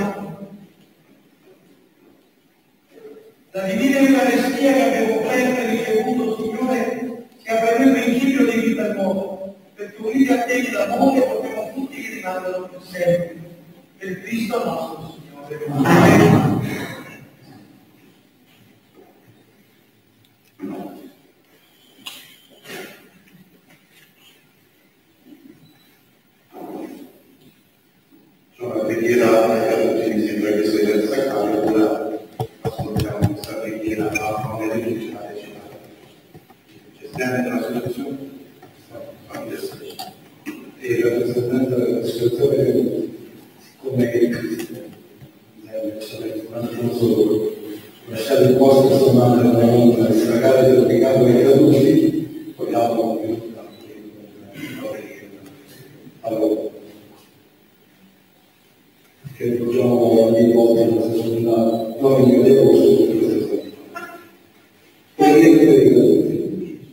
preghiamo. La divina Eucaristia che abbiamo offerto e ricevuto, Signore, sia per noi principio di vita nuova, perché uniti a te l'amore portiamo tutti che rimandano per sempre. Per Cristo nostro Signore. Amen. La preghiera che a tutti mi sembra che sia del sacrario, ora ascoltiamo questa preghiera a nome di Dio. C'è sempre la soluzione? E la rappresentanza della situazione, siccome è Cristo, non solo lasciare il posto insomma nella vita, estragare del peccato ai caduti, vogliamo allora che ricordiamo ogni volta in questa giornata, non mi vedevo solo per questa giornata. Preghiamo per i caduti.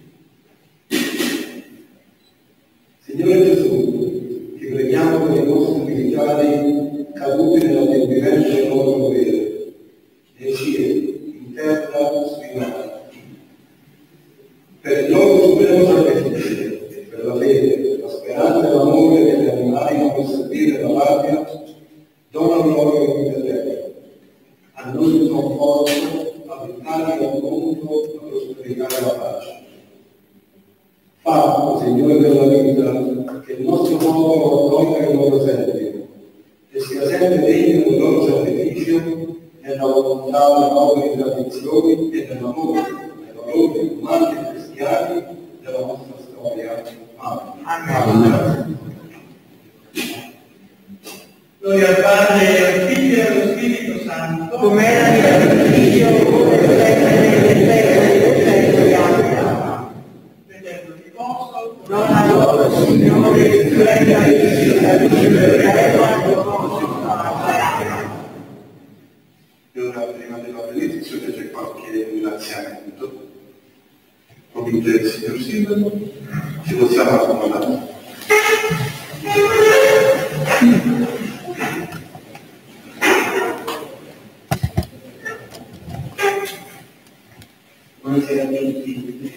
Signore Gesù, ti preghiamo per i nostri militari caduti nella convivenza del loro dovere, nei cieli, in terra, sui mari. Per il loro supremo sacrificio, per la fede, la speranza e l'amore che li animarono per servire la patria, dona loro il vita eterna. A noi il conforto, a vittare al mondo, a prosperare la pace. Fa, Signore della vita, che il nostro popolo accolga il loro esempio e sia sempre degno del loro sacrificio nella volontà delle nostre tradizioni e nell'amore, nei valori umani e cristiani della nostra storia. Amen. Amen. Gloria al Padre, al Figlio e allo Spirito Santo, come era nel principio, ora e sempre, nelle secoli dei secoli. Amen. vedendo di posto, Non a loro, Signore, il regno e il cittadino, quando possono. E ora, prima della benedizione, c'è qualche ringraziamento. Comincia il signor Sindaco, ci possiamo accomodare. Buonasera a tutti.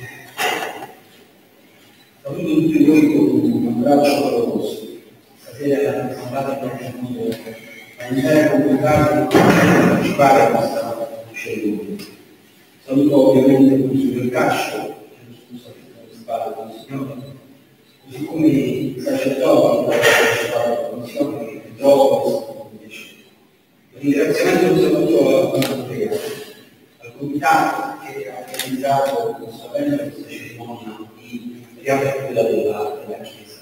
Saluto tutti voi con un abbraccio caloroso. Stasera è sembrata in modo a iniziare a comunicare e partecipare a questa cerimonia. Saluto ovviamente il Consiglio del Cascio, scusa per spalle del Signore, così come i sacerdoti che hanno partecipato alla commissione, che trovo invece. Un ringraziamento un saluto alla Consiglio, al Comitato che ha organizzato questa bella questa cerimonia di riapertura della, della Chiesa.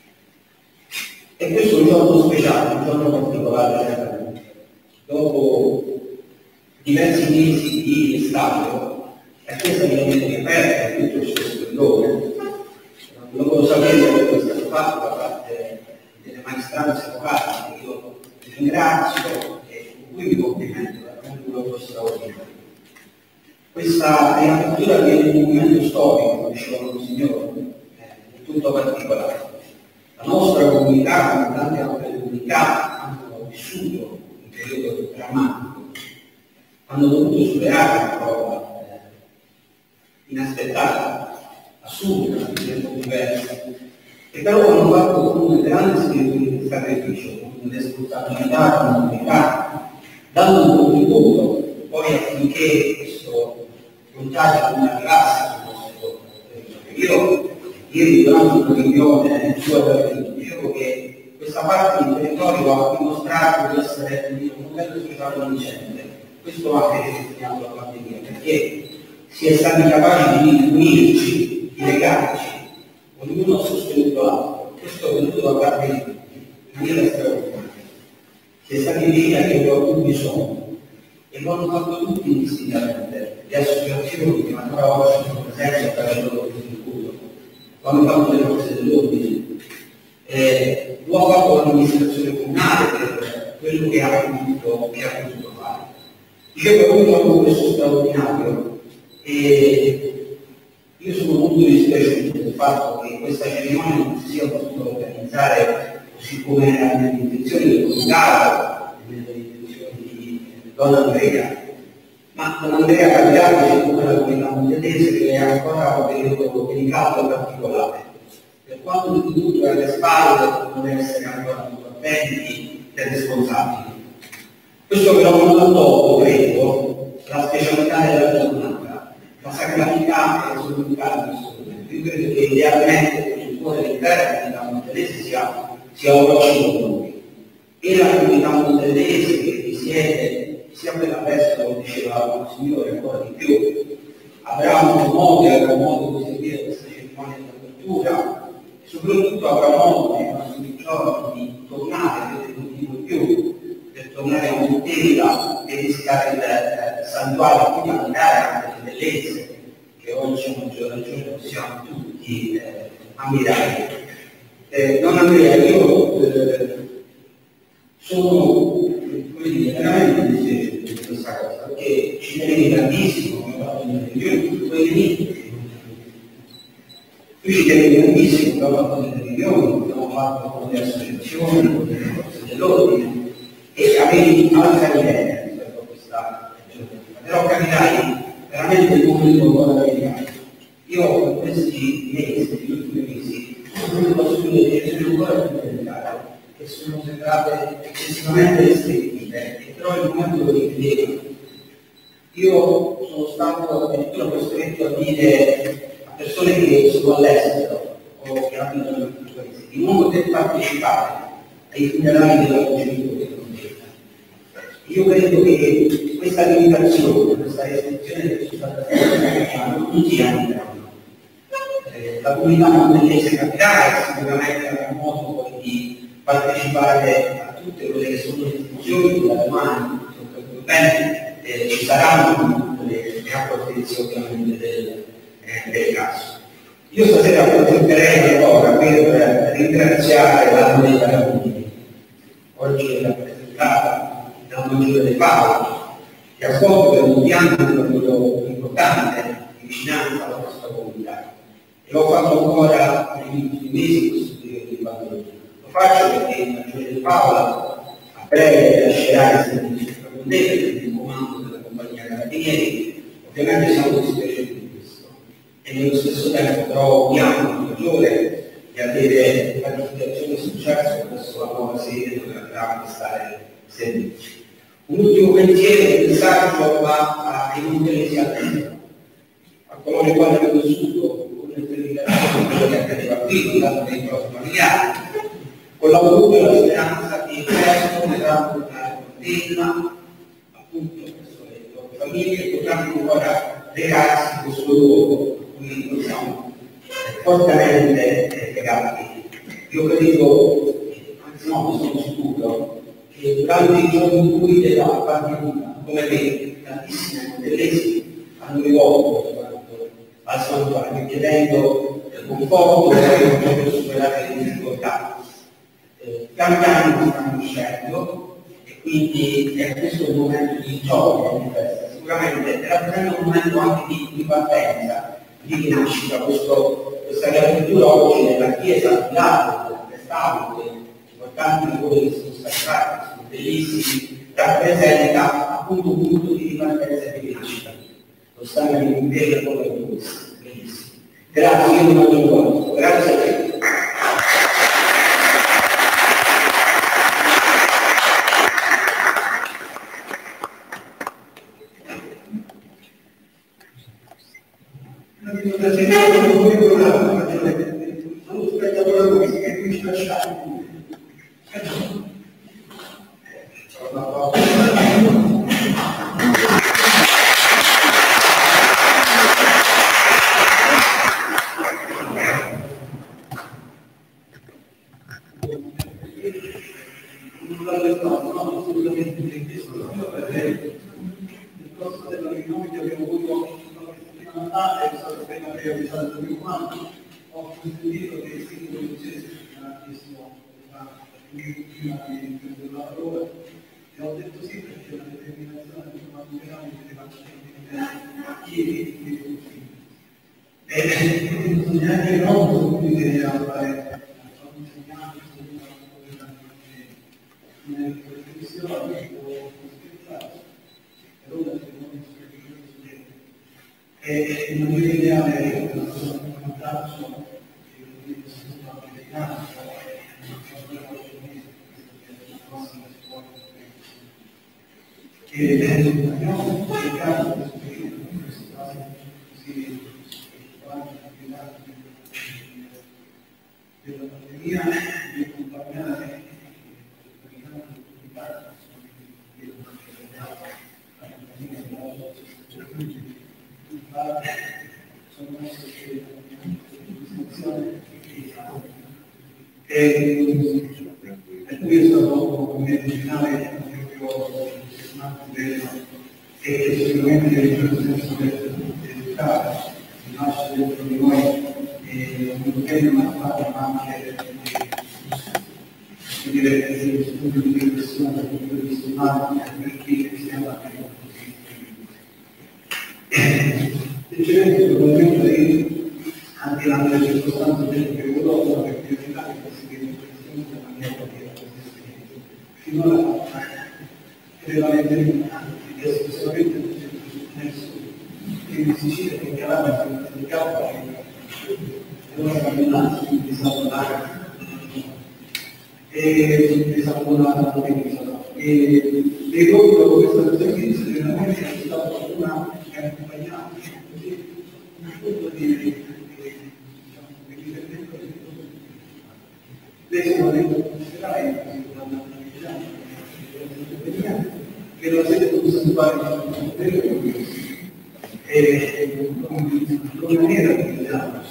E questo è un giorno speciale, un giorno particolare certamente. Dopo diversi mesi di stadio, la Chiesa viene riaperta in tutto il suo splendore. Non lo sapete che questo è stato fatto da parte delle maestranze locali, che io ringrazio e con cui mi complimento, veramente un lavoro straordinario. Questa riapertura viene in un momento storico, come diceva il Signore, eh, tutto particolare. La nostra comunità, come tante altre comunità, hanno vissuto un periodo drammatico, hanno dovuto superare una prova eh, inaspettata, assurda, in tempo diverso, e però hanno fatto con un grande spirito di sacrificio, con un'esponsabilità, con un'unità, dando un contributo poi affinché questo contagio non arrivasse sul nostro territorio. Io ieri durante una riunione dicevo che questa parte del territorio ha dimostrato di essere un modello sociale vincente. Questo ha anche testimoniato la pandemia, perché si è stati capaci di unirci, di legarci, ognuno ha sostenuto l'altro. Questo è venuto da parte di tutti, in maniera straordinaria. Si è stati vicini a chi aveva più bisogno e lo hanno fatto tutti indistintamente. Le associazioni che ancora oggi sono presenti a fare il loro contributo, lo hanno fatto delle cose dell'ordine, eh, lo ha fatto l'amministrazione comunale per quello che ha potuto, che ha potuto fare. Dicevo, noi abbiamo questo straordinario e io sono molto dispiaciuto del fatto che questa cerimonia non si sia potuta organizzare così come era nelle intenzioni del comitato, nelle intenzioni Don Andrea. Ma Don Andrea Cagliari come la comunità mondialese che è ancora un periodo delicato e particolare. Per quanto tutto è alle spalle, non deve essere ancora molto attenti e responsabili. Questo però non ha tolto, credo, la specialità della giornata, la sacralità e la solennità di questo momento. Io credo che idealmente il cuore dell'interno della mondialese sia, sia oggi con noi. E la comunità mondialese che risiede sia quella festa, come diceva il Signore, ancora di più, avrà modo e avrà modo di seguire questa cerimonia di apertura e soprattutto avrà modo nei prossimi giorni di tornare, vedete non dico più, per tornare a Montella e visitare il, il santuario, quindi andare anche le bellezze che oggi a maggior ragione possiamo tutti eh, ammirare. Eh, non Andrea, io eh, sono veramente dispiaciuto di questa cosa, perché ci tiene tantissimo, come ho fatto nelle riunioni, quei nemici. Qui ci tiene tantissimo, come ho fatto nelle riunioni, abbiamo fatto con le associazioni, con le forze dell'ordine, e avevi altre idee rispetto a questa giornata. Però capirai, veramente il pubblico con la verità. Io in questi mesi, negli ultimi mesi, non posso dire che sono ancora più delicate, che sono sembrate eccessivamente restrittive, e però il momento lo richiedeva. Io sono stato addirittura costretto a dire a persone che sono all'estero o che abitano in altri paesi di non poter partecipare ai funerali della progenitura. Io credo che questa limitazione, questa restrizione che ci sta dando non sia un problema. Eh, la comunità mondialese capirà, sicuramente avrà modo poi di partecipare a tutte quelle che sono le istituzioni da domani, bene, eh, ci saranno le, le appropriazioni ovviamente del, eh, del caso. Io stasera approfitterei allora per ringraziare la comunità Carabinieri. Oggi è rappresentata da un Maggiore De Paolo, che ha svolto per molti anni un lavoro importante di vicinanza alla nostra comunità. E l'ho fatto ancora negli ultimi mesi questo periodo di pandemia. Lo faccio perché il Maggiore De Paolo a breve lascerà il servizio per il comando della compagnia Carabinieri. Ovviamente siamo dispiaciuti di questo. E nello stesso tempo però auguriamo al Maggiore di avere pianificazione successo verso la nuova sede dove andrà a prestare servizi. Un ultimo pensiero, un messaggio va ai mondialesi all'estero, a coloro i quali hanno vissuto con le predicazioni quello che accadeva qui, dato dei propri familiari, con l'augurio e la speranza che presto verrà tornare a Montella, appunto presso le proprie famiglie, e potranno ancora legarsi in questo luogo a cui noi siamo fortemente legati. Io credo, anzi no, sono sicuro, che durante i giorni in cui della pandemia, come me, tantissime modellesi hanno rivolto al santuario chiedendo conforto per superare le difficoltà. Eh, pian piano stanno uscendo e quindi è questo il momento di gioia, di festa. Sicuramente rappresenta un momento anche di, di partenza, di rinascita. Questo, questa riapertura oggi nella chiesa, al lato del quest'anno, importanti lavori che sono stati fatti, sono bellissimi, rappresenta appunto un punto di ripartenza e di rinascita. Lo stanno in piedi come questo, bellissimo. Grazie, io non ho aggiunto, grazie a te. Ho sentito che i singoli processi sono tantissimo prima di la parola e ho detto sì perché la determinazione di una dinamica che faccio ieri di e bisogna anche non bisogna fare insegnanti nelle riflessioni o E il modello ideale è una cosa come un braccio che è americano, e abbiamo cercato questo periodo, in questo caso così della pandemia, di accompagnare sono messo e qui è stato un medicinale proprio e sicuramente in questo senso educare nasce dentro di noi non è una parte ma anche di dire studio di riflessione dal punto di vista umano per chi siamo sinceramente probabilmente anche nelle circostanze del periodo la priorità di questi riflessioni della mia propria finora veramente importante, esclusivamente nel sud, che in Sicilia che in Calabria si è dedicato e ora camminando di disabbonare e disabbonare e ricordo questo servizio generalmente è stato una che ha accompagnato così un punto di riferimento di lei si vuole considerare che la sede consensuale è come maniera di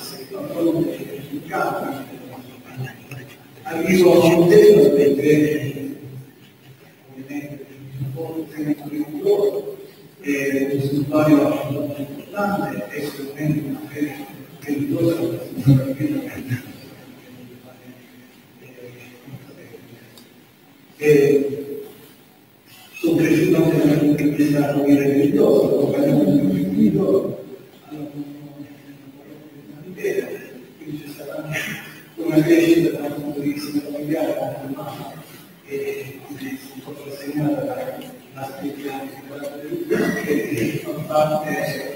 arrivo a un tema perché ovviamente un po' il tema di un loro è un consensuale importante e sicuramente una fede che il loro e sono cresciuto anche nella comunità religiosa, accompagnando il mio figlio alla comunità, quindi c'è stata anche una crescita dal punto di vista familiare, anche mamma, e quindi è stata segnata dalla spiritualità che fa parte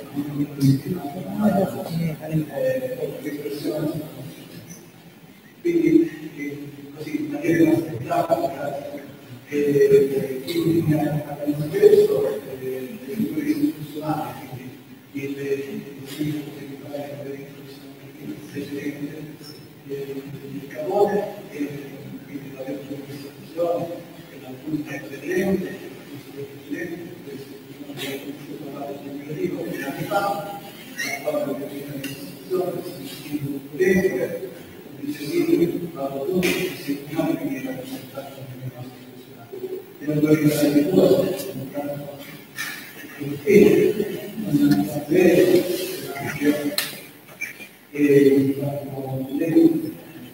dell'espressione. Quindi così, in maniera inaspettabile, e quindi mi ha capito questo, le figure istituzionali, quindi il sito che fare il presidente del Cavone, e quindi la legislazione, e la giunta eccellente, il presidente, che è conosciuto dal duemiladieci, che anni fa, ha fatto l'istituzione, il presidente, il vice vado tutti, il settimana che era presentato nel duemiladue, e non sapere e le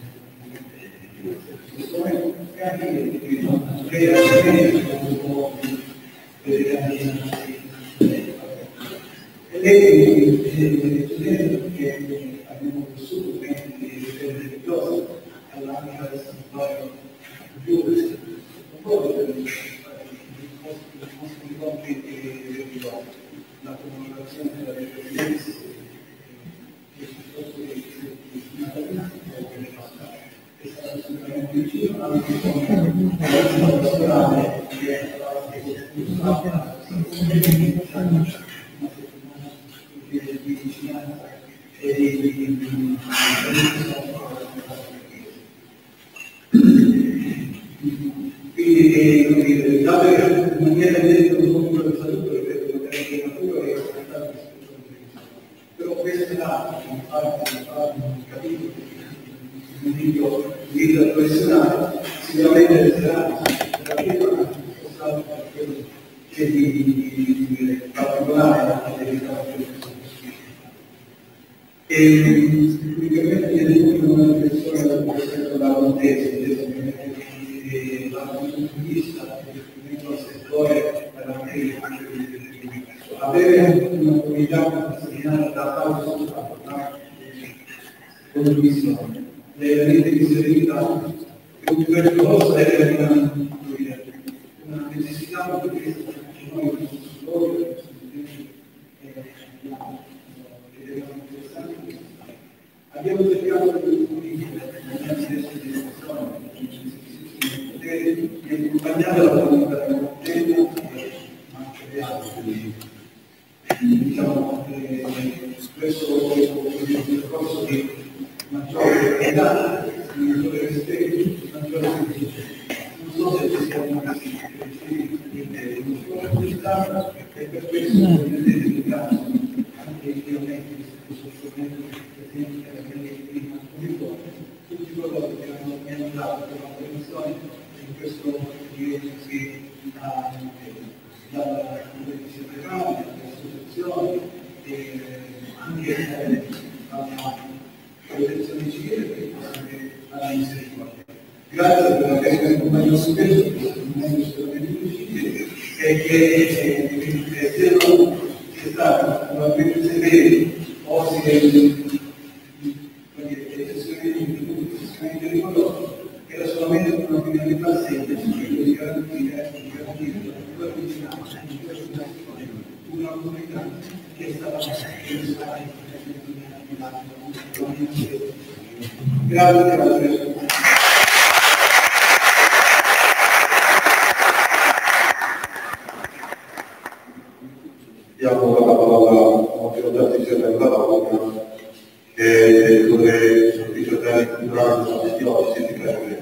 e lei che abbiamo vissuto di religiosa all'anima del santuario più un po' per i nostri compiti di la comunicazione della residenza che piuttosto che una carina è stata sicuramente vicino anche con la pastorale che è stata di vicinanza e di quindi dato che non è dentro un punto di salute perché non è di natura e però questa è la parte di capito un video di vita professionale sicuramente sarà capito spostato per quello che di particolare anche delle e mi permette di dire una riflessione rispetto alla contesa, dal punto di vista del settore anche avere una comunità segnata da causa condivisione, veramente inserita un percorso è una necessità di questo noi abbiamo cercato di di accompagnare la comunità di Montego, ma anche le altre. Diciamo, eh, questo percorso di maggiore età, di maggiore rispetto, di maggiore semplice. Non so se ci siamo messi in comunità e per questo potete dedicare anche i chilometri questo strumento presente alla prima comunità, tutti coloro che hanno aiutato per la prevenzione in questo periodo che ha dalla competizione regionale, alle associazioni e anche alla protezione civile e anche alla misericordia. Grazie per avermi accompagnato su questo, questo momento estremamente difficile e che siano sia stato probabilmente severi o si eccessivamente rigorosi, era solamente un'opinione semplice di garantire la vicinanza di una comunità che è stata pensata grazie per la Diamo la parola a Matteo D'Artizio per la parola che è il direttore dell'ufficio tecnico culturale della gestione si prende.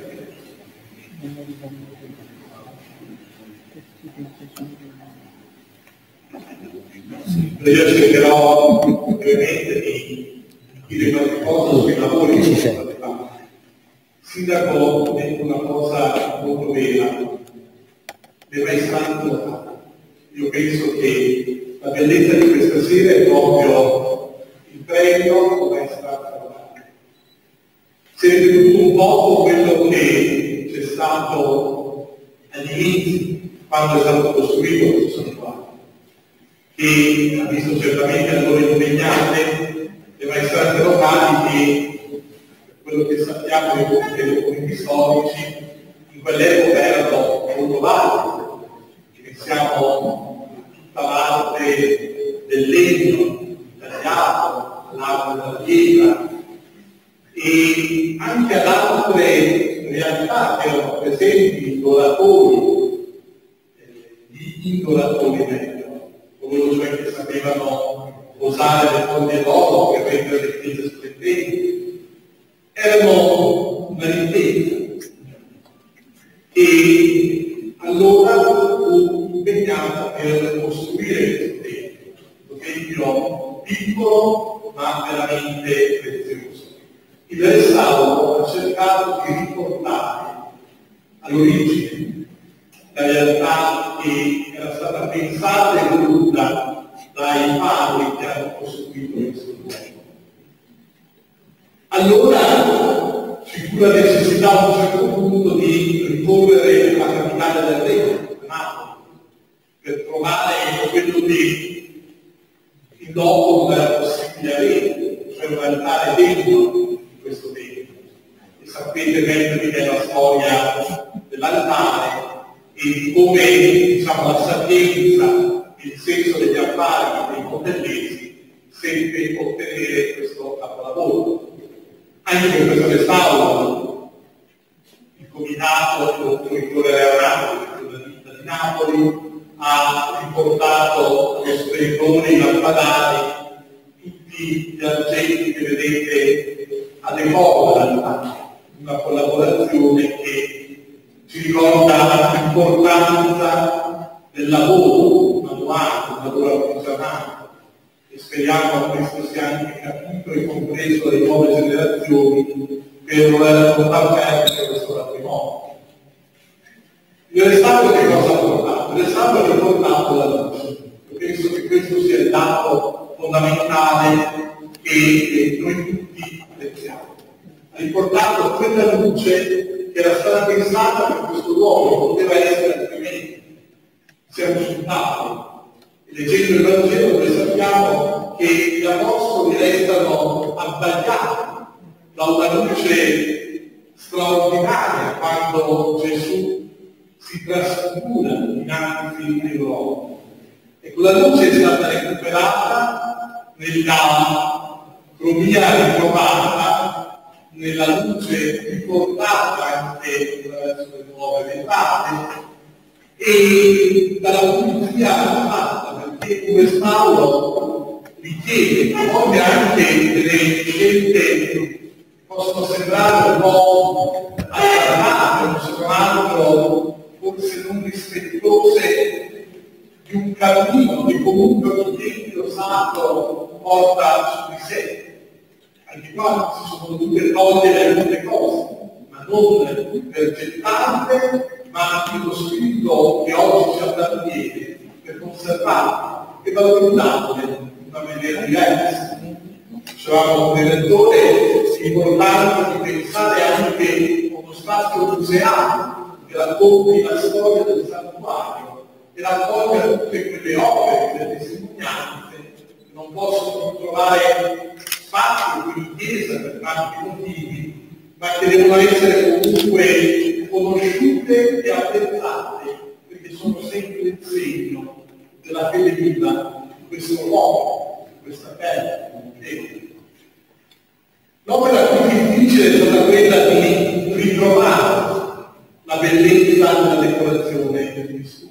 Io cercherò brevemente di dire qualche cosa sui lavori che sono stati fatti. Il sindaco ha detto una cosa molto vera, le maestranze locali. Io penso che la bellezza di questa sera è proprio il premio come maestranza locale. Si è veduto un po' quello che c'è stato all'inizio, quando è stato costruito questo santuario, che ha visto certamente a loro impegnate le maestranze locali che, per quello che sappiamo dei documenti storici, in quell'epoca erano molto valide. Pensiamo tutta l'arte del legno, tagliato, all'arte della pietra e anche ad altre realtà che erano presenti, doratori, gli indoratori meglio, coloro cioè che sapevano usare le fonti d'oro per rendere le chiese splendenti, erano una ricchezza. E allora fu impegnato per costruire questo tempio, un tempio piccolo ma veramente prezioso. Il restauro ha cercato di riportare all'origine la realtà che era stata pensata e voluta dai padri che hanno costruito questo luogo. Allora ci fu la necessità a un certo punto di ricorrere alla capitale del regno, Napoli, per trovare quello che fin dopo non era possibile avere, cioè un altare dentro di questo tempio. E sapete bene che è la storia dell'altare e di come diciamo, la sapienza e il senso degli affari dei montellesi seppe ottenere questo capolavoro. Anche per questo restauro il comitato contro il Corriere Napoli, la ditta di Napoli, ha riportato allo splendore i lampadari, tutti gli argenti che vedete a decolla dall'altare, una collaborazione che ci ricorda l'importanza del lavoro manuale, del lavoro artigianale. E speriamo che questo sia anche capito e compreso dalle nuove generazioni per portare avanti questo patrimonio. Il restauro che cosa ha portato? Il restauro ha riportato la luce. Io penso che questo sia il dato fondamentale che noi tutti apprezziamo. Ha riportato quella luce che era stata pensata per questo luogo, poteva essere altrimenti. Siamo sul tavolo. Leggendo il Vangelo noi sappiamo che gli apostoli restano abbagliati da una luce straordinaria quando Gesù si trasfigura dinanzi ai loro. E quella luce è stata recuperata nella cromia ritrovata nella luce ricordata anche attraverso le nuove vetrate e dalla pulizia fatta, perché come Paolo richiede a volte anche delle scelte che possono sembrare un po' allarmate, non se non altro forse non rispettose di un cammino che comunque il Tempio Sacro porta su di sé. Anche qua si sono dovute togliere alcune cose, ma non per gettarle, ma anche lo spirito che oggi ci appartiene per conservarle e valorizzarle in una maniera diversa. Dicevamo nel lettore, è importante di pensare anche a uno spazio museale che racconti la storia del santuario e raccolga tutte quelle opere, quelle testimonianze che non possono trovare spazio qui in chiesa per tanti motivi, ma che devono essere comunque conosciute e apprezzate, perché sono sempre il segno della fede viva di questo uomo, di questa terra. L'opera più difficile è stata quella di ritrovare la bellezza della decorazione del vissuto.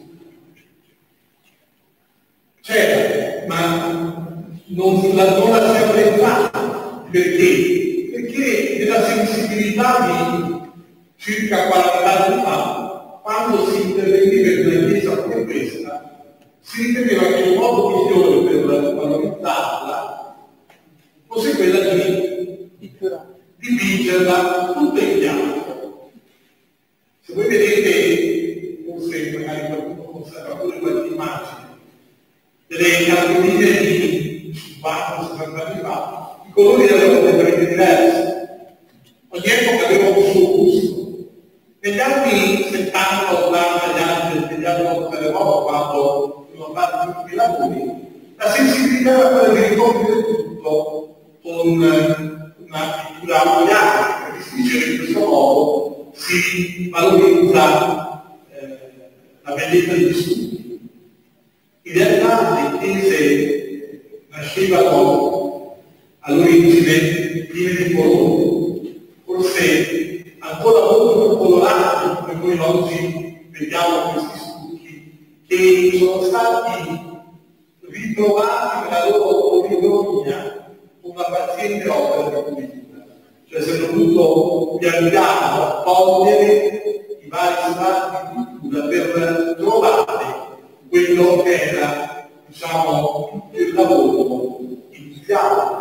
C'era, ma non la, non la si apprezzata. Perché? Perché nella sensibilità di circa quaranta anni fa, quando si interveniva in una chiesa come questa, si riteneva che il modo migliore per valorizzarla fosse quella di dipingerla tutta in bianco. Se voi vedete, forse magari qualcuno conserva pure qualche immagine, delle cartoline di cinquanta sessanta anni fa, i colori erano completamente diversi. Ogni epoca aveva un suo gusto. Negli anni settanta, ottanta, gli anni degli anni ottantanove, quando sono fatti tutti i lavori, la sensibilità era quella di ricoprire tutto con una pittura apoiata, perché si dice che in questo modo si valorizza eh, la bellezza dei vissuti. In realtà le chiese nascevano all'origine piene di colori, forse ancora molto più colorati come noi oggi vediamo questi stucchi, che sono stati ritrovati nella loro origine con una paziente opera di pulitura. Cioè si è dovuto pian piano togliere i vari strati di pittura per trovare quello che era, diciamo, il lavoro iniziale.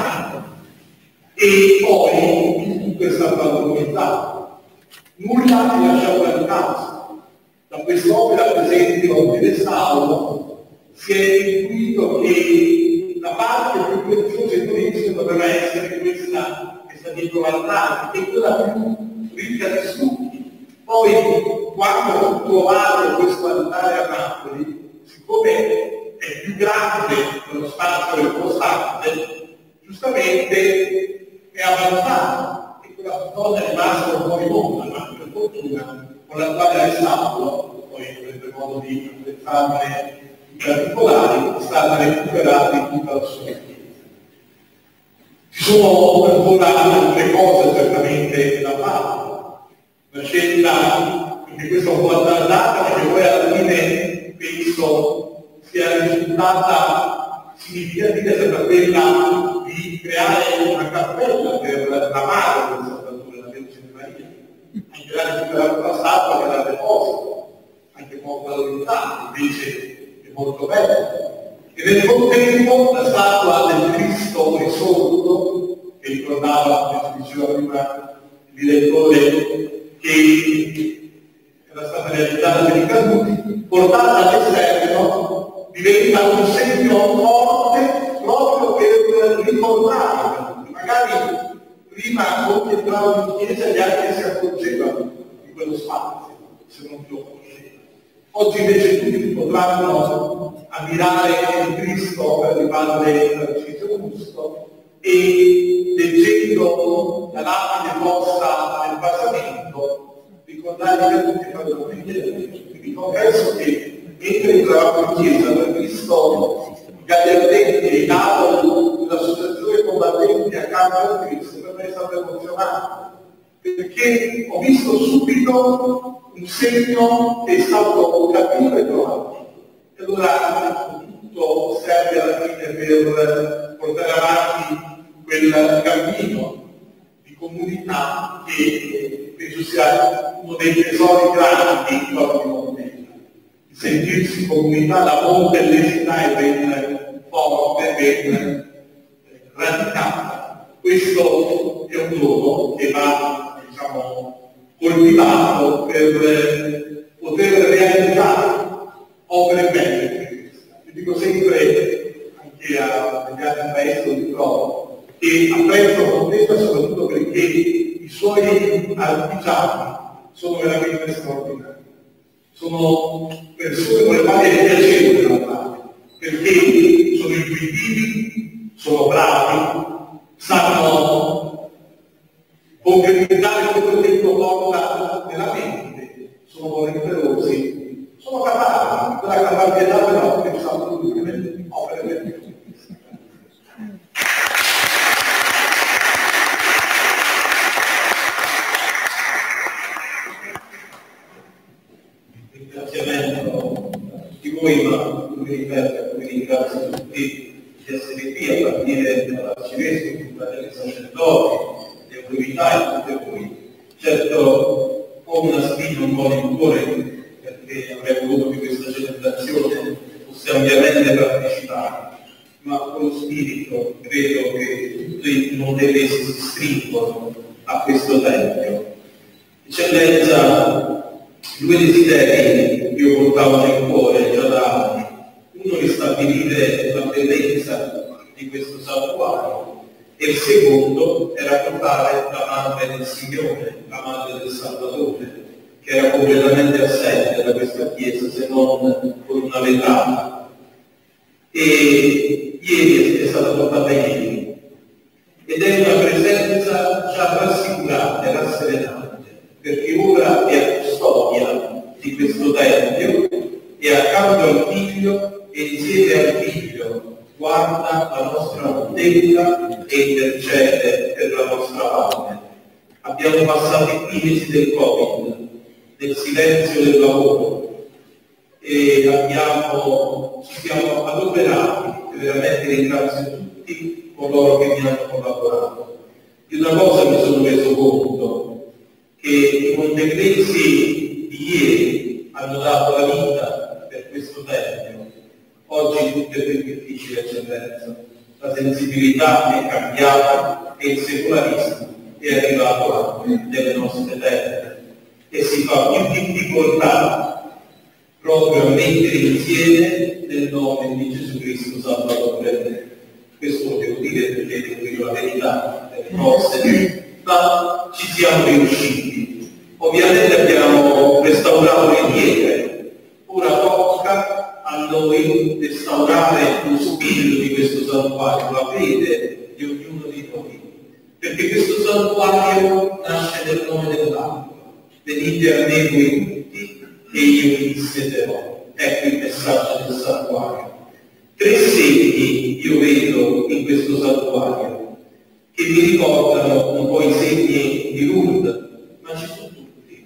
E poi il tutto è stato valorizzato. Nulla è lasciato al caso. Da quest'opera, per esempio, di restauro, si è intuito che la parte più preziosa e turistica doveva essere questa che sta dietro l'altare, che è quella più ricca di stucchi. Poi, quando fu trovato questo altare a Napoli, siccome è più grande dello spazio del costante, giustamente è avanzato e quella zona è rimasta un po' rimonta, ma per fortuna con l'attuale restauro, poi avrete modo di apprezzarne in particolare, è stata recuperata in tutta la sua chiesa. Ci sono ancora altre cose certamente da fare. La scelta, perché questa è un po' azzardata, ma che poi alla fine penso sia risultata significativa, è stata quella di creare una cappella per la madre del Salvatore, la Vergine Maria, anche la recuperata la statua che era deposito, anche molto valorizzata, invece è molto bella. E nel contempo la statua del Cristo risorto, che ricordava, come si diceva prima il direttore, che era stata realizzata per i caduti, portata all'esterno, diventa un segno forte proprio per ricordare. Magari prima non entravano in chiesa e gli altri si accorgevano di quello spazio, se non più lo conoscevano. Oggi invece tutti potranno ammirare il Cristo per il padre Francesco Augusto e leggendo la lapide posta nel basamento ricordare che tutti fanno vedere. Quindi confesso che mentre entravamo in chiesa aver visto i gagliardetti e i tavoli dell'associazione combattenti a campo del Cristo per me è stato emozionante. perché ho visto subito un segno che è stato cattivo e proattivo. E allora tutto serve alla fine per portare avanti quel cammino di comunità che penso sia uno dei tesori grandi di ogni momento. Il sentirsi comunità, la montellecità è ben forte, ben radicata. Questo è un dono che va, diciamo, coltivato per poter realizzare opere belle. Io dico sempre, anche agli altri maestri di Pro, che apprezzo Montesa soprattutto perché i suoi artigiani sono veramente straordinari. Sono persone con le quali è piacevole lavorare, perché sono intuitivi, sono bravi, sanno concretizzare quello che uno porta nella mente, sono volenterosi, sono capaci, quella capacità però che sanno tutte opere per ringraziamento di voi, ma vi ripeto, vi ringrazio tutti di essere qui, a partire dall'arcivescovo, dai sacerdoti, le autorità e tutte voi. Certo ho una spina un po' nel cuore perché avrei voluto che questa celebrazione fosse ampiamente partecipata, ma con lo spirito credo che tutti i montelesi si stringono a questo tempio. Eccellenza, due desideri che io portavo nel cuore già da anni. Uno è stabilire la bellezza di questo santuario e il secondo è raccontare la madre del Signore, la madre del Salvatore, che era completamente assente da questa chiesa se non con una vetrata. E ieri è stata portata ieri ed è una presenza già rassicurante, rasserenante, perché ora è a custodia di questo tempio e accanto al figlio e insieme al figlio guarda la nostra Montella e intercede per la nostra parte. Abbiamo passato i primi mesi del Covid, nel silenzio del lavoro, e abbiamo, ci siamo adoperati, e veramente ringrazio tutti coloro che mi hanno collaborato. Di una cosa mi sono reso conto, che i montegresi di ieri hanno dato la vita per questo tempio. Oggi tutto è più difficile, eccellenza. La sensibilità è cambiata e il secolarismo è arrivato anche nelle nostre terre e si fa più difficoltà proprio a mettere insieme nel nome di Gesù Cristo Salvatore. Questo lo devo dire perché devo dire la verità delle cose, ma ci siamo riusciti. Ovviamente abbiamo restaurato le pietre, ora tocca a noi restaurare lo spirito di questo santuario, la fede di ognuno di noi, perché questo santuario nasce nel nome dell'acqua. Venite a me voi tutti e io vi disseterò. Ecco il messaggio del santuario. Tre segni io vedo in questo santuario che mi ricordano un po' i segni di Lourdes, ma ci sono tutti.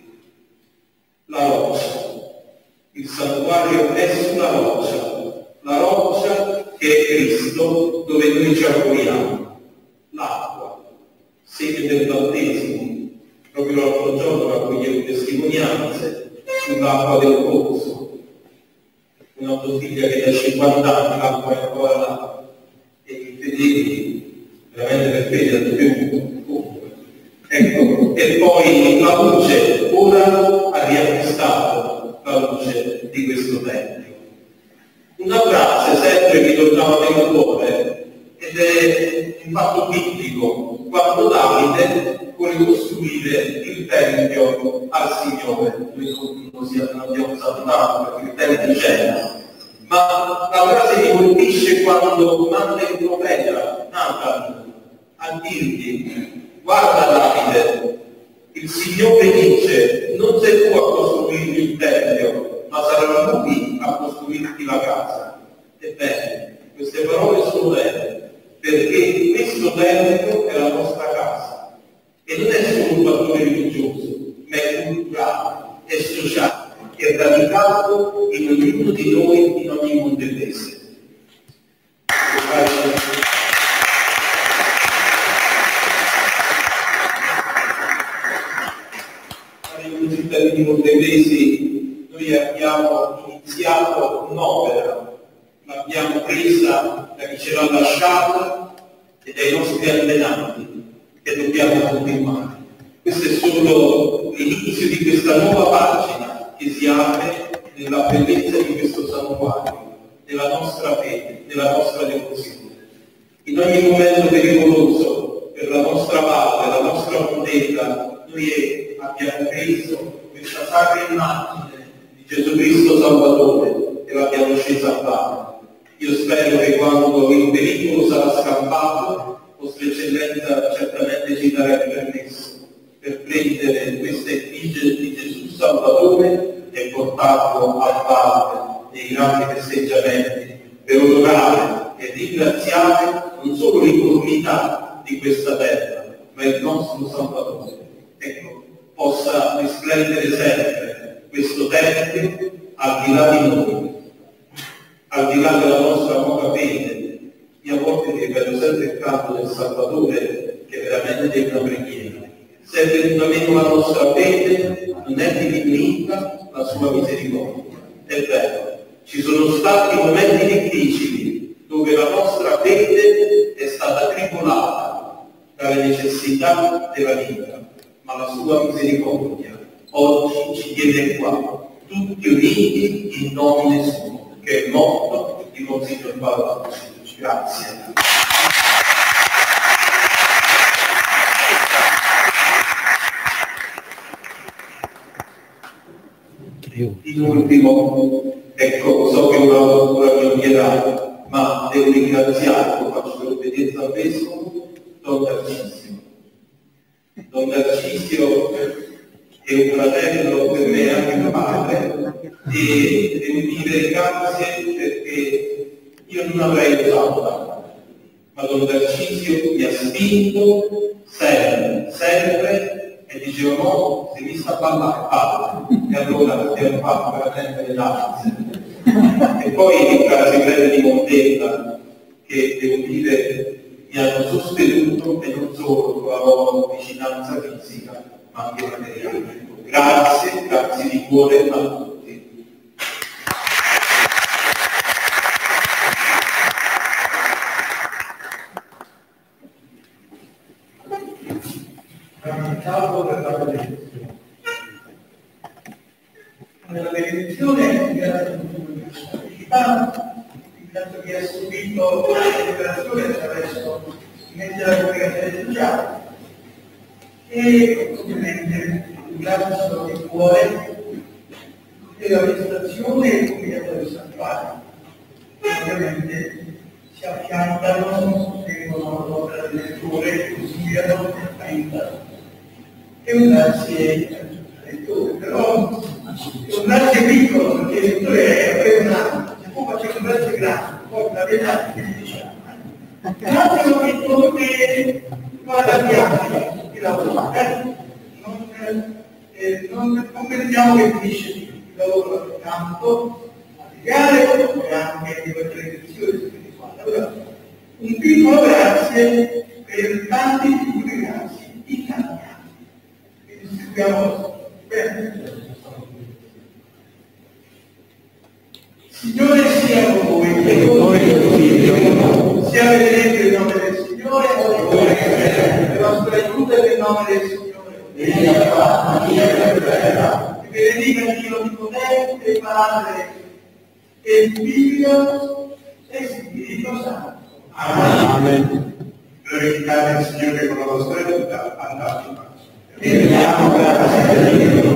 La roccia. Il santuario è sulla roccia, la roccia che è Cristo, dove noi ci auguriamo. L'acqua, segno del battesimo. Proprio l'altro giorno raccoglievo testimonianze sull'acqua del pozzo. Una bottiglia che da cinquanta anni l'acqua è ancora là. E i fedeli, veramente per fede, hanno bevuto. Ecco, e poi la luce, ora ha riacquistato la luce di questo tempio. Una frase sempre mi tornava nel cuore ed è un fatto biblico. Quando Davide vuole costruire il tempio al Signore, noi non abbiamo usato tanto perché il tempio c'era, ma la frase mi colpisce quando manda il profeta Nathan a dirgli: guarda Davide, il Signore dice, non sei tu a costruirmi il tempio, ma sarà Lui a costruirti la casa. Ebbene, queste parole sono vere, perché questo tempio è la nostra casa. E non è solo un fattore religioso, ma è culturale, è sociale, è radicato in ognuno di noi, in ogni monteprese. Cari cittadini montepresi, noi abbiamo iniziato un'opera, l'abbiamo presa da chi ce l'ha lasciata e dai nostri allenati, che dobbiamo continuare. Questo è solo l'inizio di questa nuova pagina che si apre nella bellezza di questo santuario, nella nostra fede, nella nostra devozione. In ogni momento pericoloso per la nostra valle, la nostra mondezza, noi abbiamo preso questa sacra immagine di Gesù Cristo Salvatore e l'abbiamo scesa a Padre. Io spero che quando il pericolo sarà scampato, Vostra Eccellenza certamente ci darà il permesso per prendere questa effigie di Gesù Salvatore e portarlo a parte dei grandi festeggiamenti, per onorare e ringraziare non solo l'incolumità di questa terra, ma il nostro Salvatore. Ecco, possa risplendere sempre questo tempio al di là di noi, al di là della nostra nuova fede. Io a volte ripeto sempre il canto del Salvatore, che veramente è una preghiera. Se è venuta meno la nostra fede, non è diminuita la sua misericordia. È vero, ci sono stati momenti difficili dove la nostra fede è stata tribolata dalle necessità della vita, ma la sua misericordia oggi ci tiene qua, tutti uniti in nomine suo, che è morto di Monsignor Paolo. Grazie. In ultimo, ecco, so che una ora mi odierà, ma devo ringraziare, lo faccio per obbedienza al Vescovo, Don Tarcisio. Don Tarcisio è un fratello per me, anche un padre, e devo dire grazie perché io non avrei usato tanto, ma Don Tarcisio mi ha spinto sempre, sempre, e dicevo no, se mi sta a ballare, parla. E allora abbiamo fatto veramente le danze. E poi il cara segreta di Montella, che devo dire mi hanno sostenuto e non solo con la loro vicinanza fisica, ma anche materiale. Grazie, grazie di cuore a tutti. Ciao per la benedizione. Nella benedizione grazie a tutti ringrazio chi ha subito la liberazione attraverso i mezzi della comunicazione sociale e ovviamente ringrazio di cuore dell'amministrazione e il comitato del santuario che ovviamente si affiancano, seguono l'opera delle letture, consigliano e aiutano. E un grazie al lettore, però un grazie piccolo perché il lettore è un anno, se poi facciamo un grazie grande, poi la verità è che diciamo. Grazie a un piccolo che vada via di lavoro, eh? non, eh, non, non pensiamo che finisce lì, il lavoro è tanto materiale e anche di questa lezione spirituale. Allora, un piccolo grazie per tanti piccoli grazie italiani. Bene. Signore sia con voi, e con voi sia benedetto il nome del Signore, il nostro aiuto è nel nome del Signore. Che benedica Dio Onnipotente, Padre e Figlio e Spirito Santo. Amen. Glorificate il Signore con la vostra vita, andate in pace. E vediamo grazie a Dio.